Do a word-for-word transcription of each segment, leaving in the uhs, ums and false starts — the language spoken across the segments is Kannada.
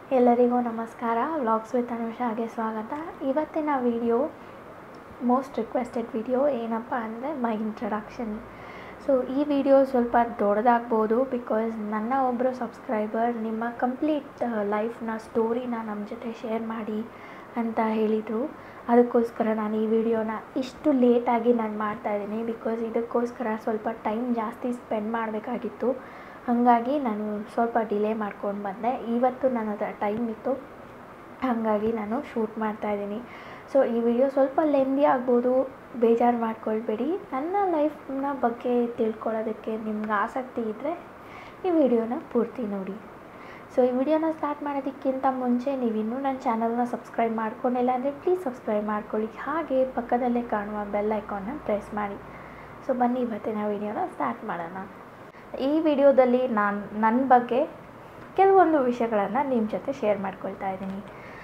ಎಲ್ಲರಿಗೂ ನಮಸ್ಕಾರ. ವ್ಲಾಗ್ಸ್ ವಿತ್ ಅನುಷಾಗೆ ಸ್ವಾಗತ. ಇವತ್ತಿನ ವಿಡಿಯೋ ಮೋಸ್ಟ್ ರಿಕ್ವೆಸ್ಟೆಡ್ ವಿಡಿಯೋ ಏನಪ್ಪ ಅಂದರೆ ಮೈ ಇಂಟ್ರಡಕ್ಷನ್. ಸೊ ಈ ವಿಡಿಯೋ ಸ್ವಲ್ಪ ದೊಡ್ಡದಾಗ್ಬೋದು ಬಿಕಾಸ್ ನನ್ನ ಒಬ್ಬರು ಸಬ್ಸ್ಕ್ರೈಬರ್ ನಿಮ್ಮ ಕಂಪ್ಲೀಟ್ ಲೈಫ್ನ ಸ್ಟೋರಿನ ನಮ್ಮ ಜೊತೆ ಶೇರ್ ಮಾಡಿ ಅಂತ ಹೇಳಿದರು. ಅದಕ್ಕೋಸ್ಕರ ನಾನು ಈ ವಿಡಿಯೋನ ಇಷ್ಟು ಲೇಟಾಗಿ ನಾನು ಮಾಡ್ತಾಯಿದ್ದೀನಿ ಬಿಕಾಸ್ ಇದಕ್ಕೋಸ್ಕರ ಸ್ವಲ್ಪ ಟೈಮ್ ಜಾಸ್ತಿ ಸ್ಪೆಂಡ್ ಮಾಡಬೇಕಾಗಿತ್ತು. ಹಾಗಾಗಿ ನಾನು ಸ್ವಲ್ಪ ಡಿಲೇ ಮಾಡ್ಕೊಂಡು ಬಂದೆ. ಇವತ್ತು ನನ್ನ ಹತ್ರ ಟೈಮ್ ಇತ್ತು, ಹಾಗಾಗಿ ನಾನು ಶೂಟ್ ಮಾಡ್ತಾಯಿದ್ದೀನಿ. ಸೊ ಈ ವಿಡಿಯೋ ಸ್ವಲ್ಪ ಲೆಂದಿ ಆಗ್ಬೋದು, ಬೇಜಾರು ಮಾಡ್ಕೊಳ್ಬೇಡಿ. ನನ್ನ ಲೈಫ್ನ ಬಗ್ಗೆ ತಿಳ್ಕೊಳ್ಳೋದಕ್ಕೆ ನಿಮ್ಗೆ ಆಸಕ್ತಿ ಇದ್ದರೆ ಈ ವಿಡಿಯೋನ ಪೂರ್ತಿ ನೋಡಿ. ಸೊ ಈ ವಿಡಿಯೋನ ಸ್ಟಾರ್ಟ್ ಮಾಡೋದಕ್ಕಿಂತ ಮುಂಚೆ ನೀವಿನ್ನೂ ನನ್ನ ಚಾನಲ್ನ ಸಬ್ಸ್ಕ್ರೈಬ್ ಮಾಡ್ಕೊಂಡಿಲ್ಲ ಅಂದರೆ ಪ್ಲೀಸ್ ಸಬ್ಸ್ಕ್ರೈಬ್ ಮಾಡ್ಕೊಳ್ಳಿ. ಹಾಗೆ ಪಕ್ಕದಲ್ಲೇ ಕಾಣುವ ಬೆಲ್ ಐಕಾನ್ನ ಪ್ರೆಸ್ ಮಾಡಿ. ಸೊ ಬನ್ನಿ ಇವತ್ತಿನ ವಿಡಿಯೋನ ಸ್ಟಾರ್ಟ್ ಮಾಡೋಣ. ಈ ವಿಡಿಯೋದಲ್ಲಿ ನಾನು ನನ್ನ ಬಗ್ಗೆ ಕೆಲವೊಂದು ವಿಷಯಗಳನ್ನು ನಿಮ್ಮ ಜೊತೆ ಶೇರ್ ಮಾಡ್ಕೊಳ್ತಾ ಇದ್ದೀನಿ.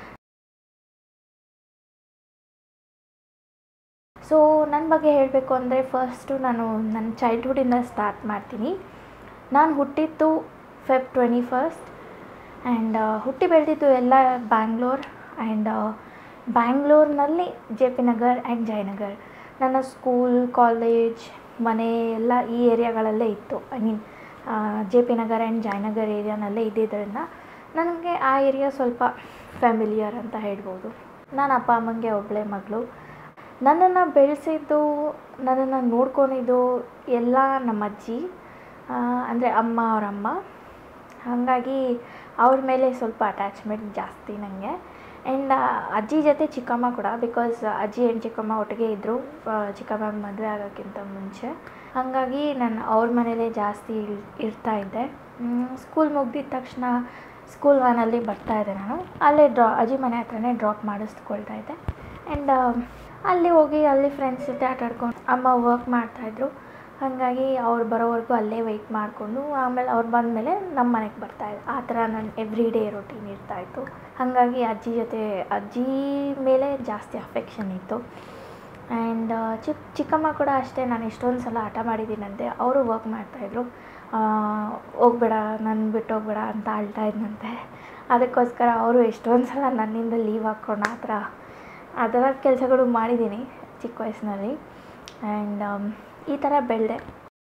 ಸೊ ನನ್ನ ಬಗ್ಗೆ ಹೇಳಬೇಕು ಅಂದರೆ ಫಸ್ಟು ನಾನು ನನ್ನ ಚೈಲ್ಡ್ಹುಡ್ಡಿಂದ ಸ್ಟಾರ್ಟ್ ಮಾಡ್ತೀನಿ. ನಾನು ಹುಟ್ಟಿದ್ದು ಫೆಬ್ ಟ್ವೆಂಟಿ ಫಸ್ಟ್ ಆ್ಯಂಡ್ ಹುಟ್ಟಿ ಬೆಳೆದಿದ್ದು ಎಲ್ಲ ಬ್ಯಾಂಗ್ಳೂರ್ ಆ್ಯಂಡ್ ಬ್ಯಾಂಗ್ಳೂರಿನಲ್ಲಿ J P Nagar and Jayanagar. ನನ್ನ ಸ್ಕೂಲ್, ಕಾಲೇಜ್, ಮನೆ ಎಲ್ಲ ಈ ಏರಿಯಾಗಳಲ್ಲೇ ಇತ್ತು. I mean J P Nagar and Jayanagar ಏರಿಯಾನಲ್ಲೇ ಇದ್ದಿದ್ದರಿಂದ ನನಗೆ ಆ ಏರಿಯಾ ಸ್ವಲ್ಪ ಫ್ಯಾಮಿಲಿಯರ್ ಅಂತ ಹೇಳ್ಬೋದು. ನಾನು ಅಪ್ಪ ಅಮ್ಮಂಗೆ ಒಬ್ಬಳೇ ಮಗಳು. ನನ್ನನ್ನು ಬೆಳೆಸಿದ್ದು, ನನ್ನನ್ನು ನೋಡ್ಕೊಂಡಿದ್ದು ಎಲ್ಲ ನಮ್ಮ ಅಜ್ಜಿ, ಅಂದರೆ ಅಮ್ಮ ಅವರಮ್ಮ. ಹಾಗಾಗಿ ಅವ್ರ ಮೇಲೆ ಸ್ವಲ್ಪ ಅಟ್ಯಾಚ್ಮೆಂಟ್ ಜಾಸ್ತಿ ನನಗೆ. ಆ್ಯಂಡ್ ಅಜ್ಜಿ ಜೊತೆ ಚಿಕ್ಕಮ್ಮ ಕೂಡ, ಬಿಕಾಸ್ ಅಜ್ಜಿ ಆ್ಯಂಡ್ ಚಿಕ್ಕಮ್ಮ ಒಟ್ಟಿಗೆ ಇದ್ದರು ಚಿಕ್ಕಮ್ಮ ಮದುವೆ ಆಗೋಕ್ಕಿಂತ ಮುಂಚೆ. ಹಾಗಾಗಿ ನಾನು ಅವ್ರ ಮನೇಲೇ ಜಾಸ್ತಿ ಇರ್ತಾಯಿದ್ದೆ. ಸ್ಕೂಲ್ ಮುಗ್ದಿದ ತಕ್ಷಣ ಸ್ಕೂಲ್ ವ್ಯಾನಲ್ಲಿ ಬರ್ತಾಯಿದ್ದೆ. ನಾನು ಅಲ್ಲೇ ಡ್ರಾ ಅಜ್ಜಿ ಮನೆ ಹತ್ರನೇ ಡ್ರಾಪ್ ಮಾಡಿಸ್ಕೊಳ್ತಾ ಇದ್ದೆ. ಆ್ಯಂಡ್ ಅಲ್ಲಿ ಹೋಗಿ ಅಲ್ಲಿ ಫ್ರೆಂಡ್ಸ್ ಜೊತೆ ಆಟಾಡ್ಕೊಂಡು ಅಮ್ಮ ವರ್ಕ್ ಮಾಡ್ತಾಯಿದ್ರು. ಹಾಗಾಗಿ ಅವ್ರು ಬರೋವರೆಗೂ ಅಲ್ಲೇ ವೆಯ್ಟ್ ಮಾಡಿಕೊಂಡು ಆಮೇಲೆ ಅವ್ರು ಬಂದಮೇಲೆ ನಮ್ಮ ಮನೆಗೆ ಬರ್ತಾಯಿದ್ದೆ. ಆ ಥರ ನನ್ನ ಎವ್ರಿ ಡೇ ರೊಟೀನ್ ಇರ್ತಾಯಿತ್ತು. ಹಾಗಾಗಿ ಅಜ್ಜಿ ಜೊತೆ ಅಜ್ಜಿ ಮೇಲೆ ಜಾಸ್ತಿ ಅಫೆಕ್ಷನ್ ಇತ್ತು. ಆ್ಯಂಡ್ ಚಿಕ್ಕ ಚಿಕ್ಕಮ್ಮ ಕೂಡ ಅಷ್ಟೇ. ನಾನು ಎಷ್ಟೊಂದು ಸಲ ಹಠ ಮಾಡಿದ್ದೀನಂತೆ. ಅವರು ವರ್ಕ್ ಮಾಡ್ತಾಯಿದ್ರು. ಹೋಗ್ಬೇಡ, ನನ್ನ ಬಿಟ್ಟು ಹೋಗ್ಬೇಡ ಅಂತ ಅಳ್ತಾ ಇದ್ದಂತೆ. ಅದಕ್ಕೋಸ್ಕರ ಅವರು ಎಷ್ಟೊಂದು ಸಲ ನನ್ನಿಂದ ಲೀವ್ ಹಾಕ್ಕೊಂಡು ಆ ಥರ ಆ ಥರ ಕೆಲಸಗಳು ಮಾಡಿದ್ದೀನಿ ಚಿಕ್ಕ ವಯಸ್ಸಿನಲ್ಲಿ. ಆ್ಯಂಡ್ ಈ ಥರ ಬೆಳೆದೆ.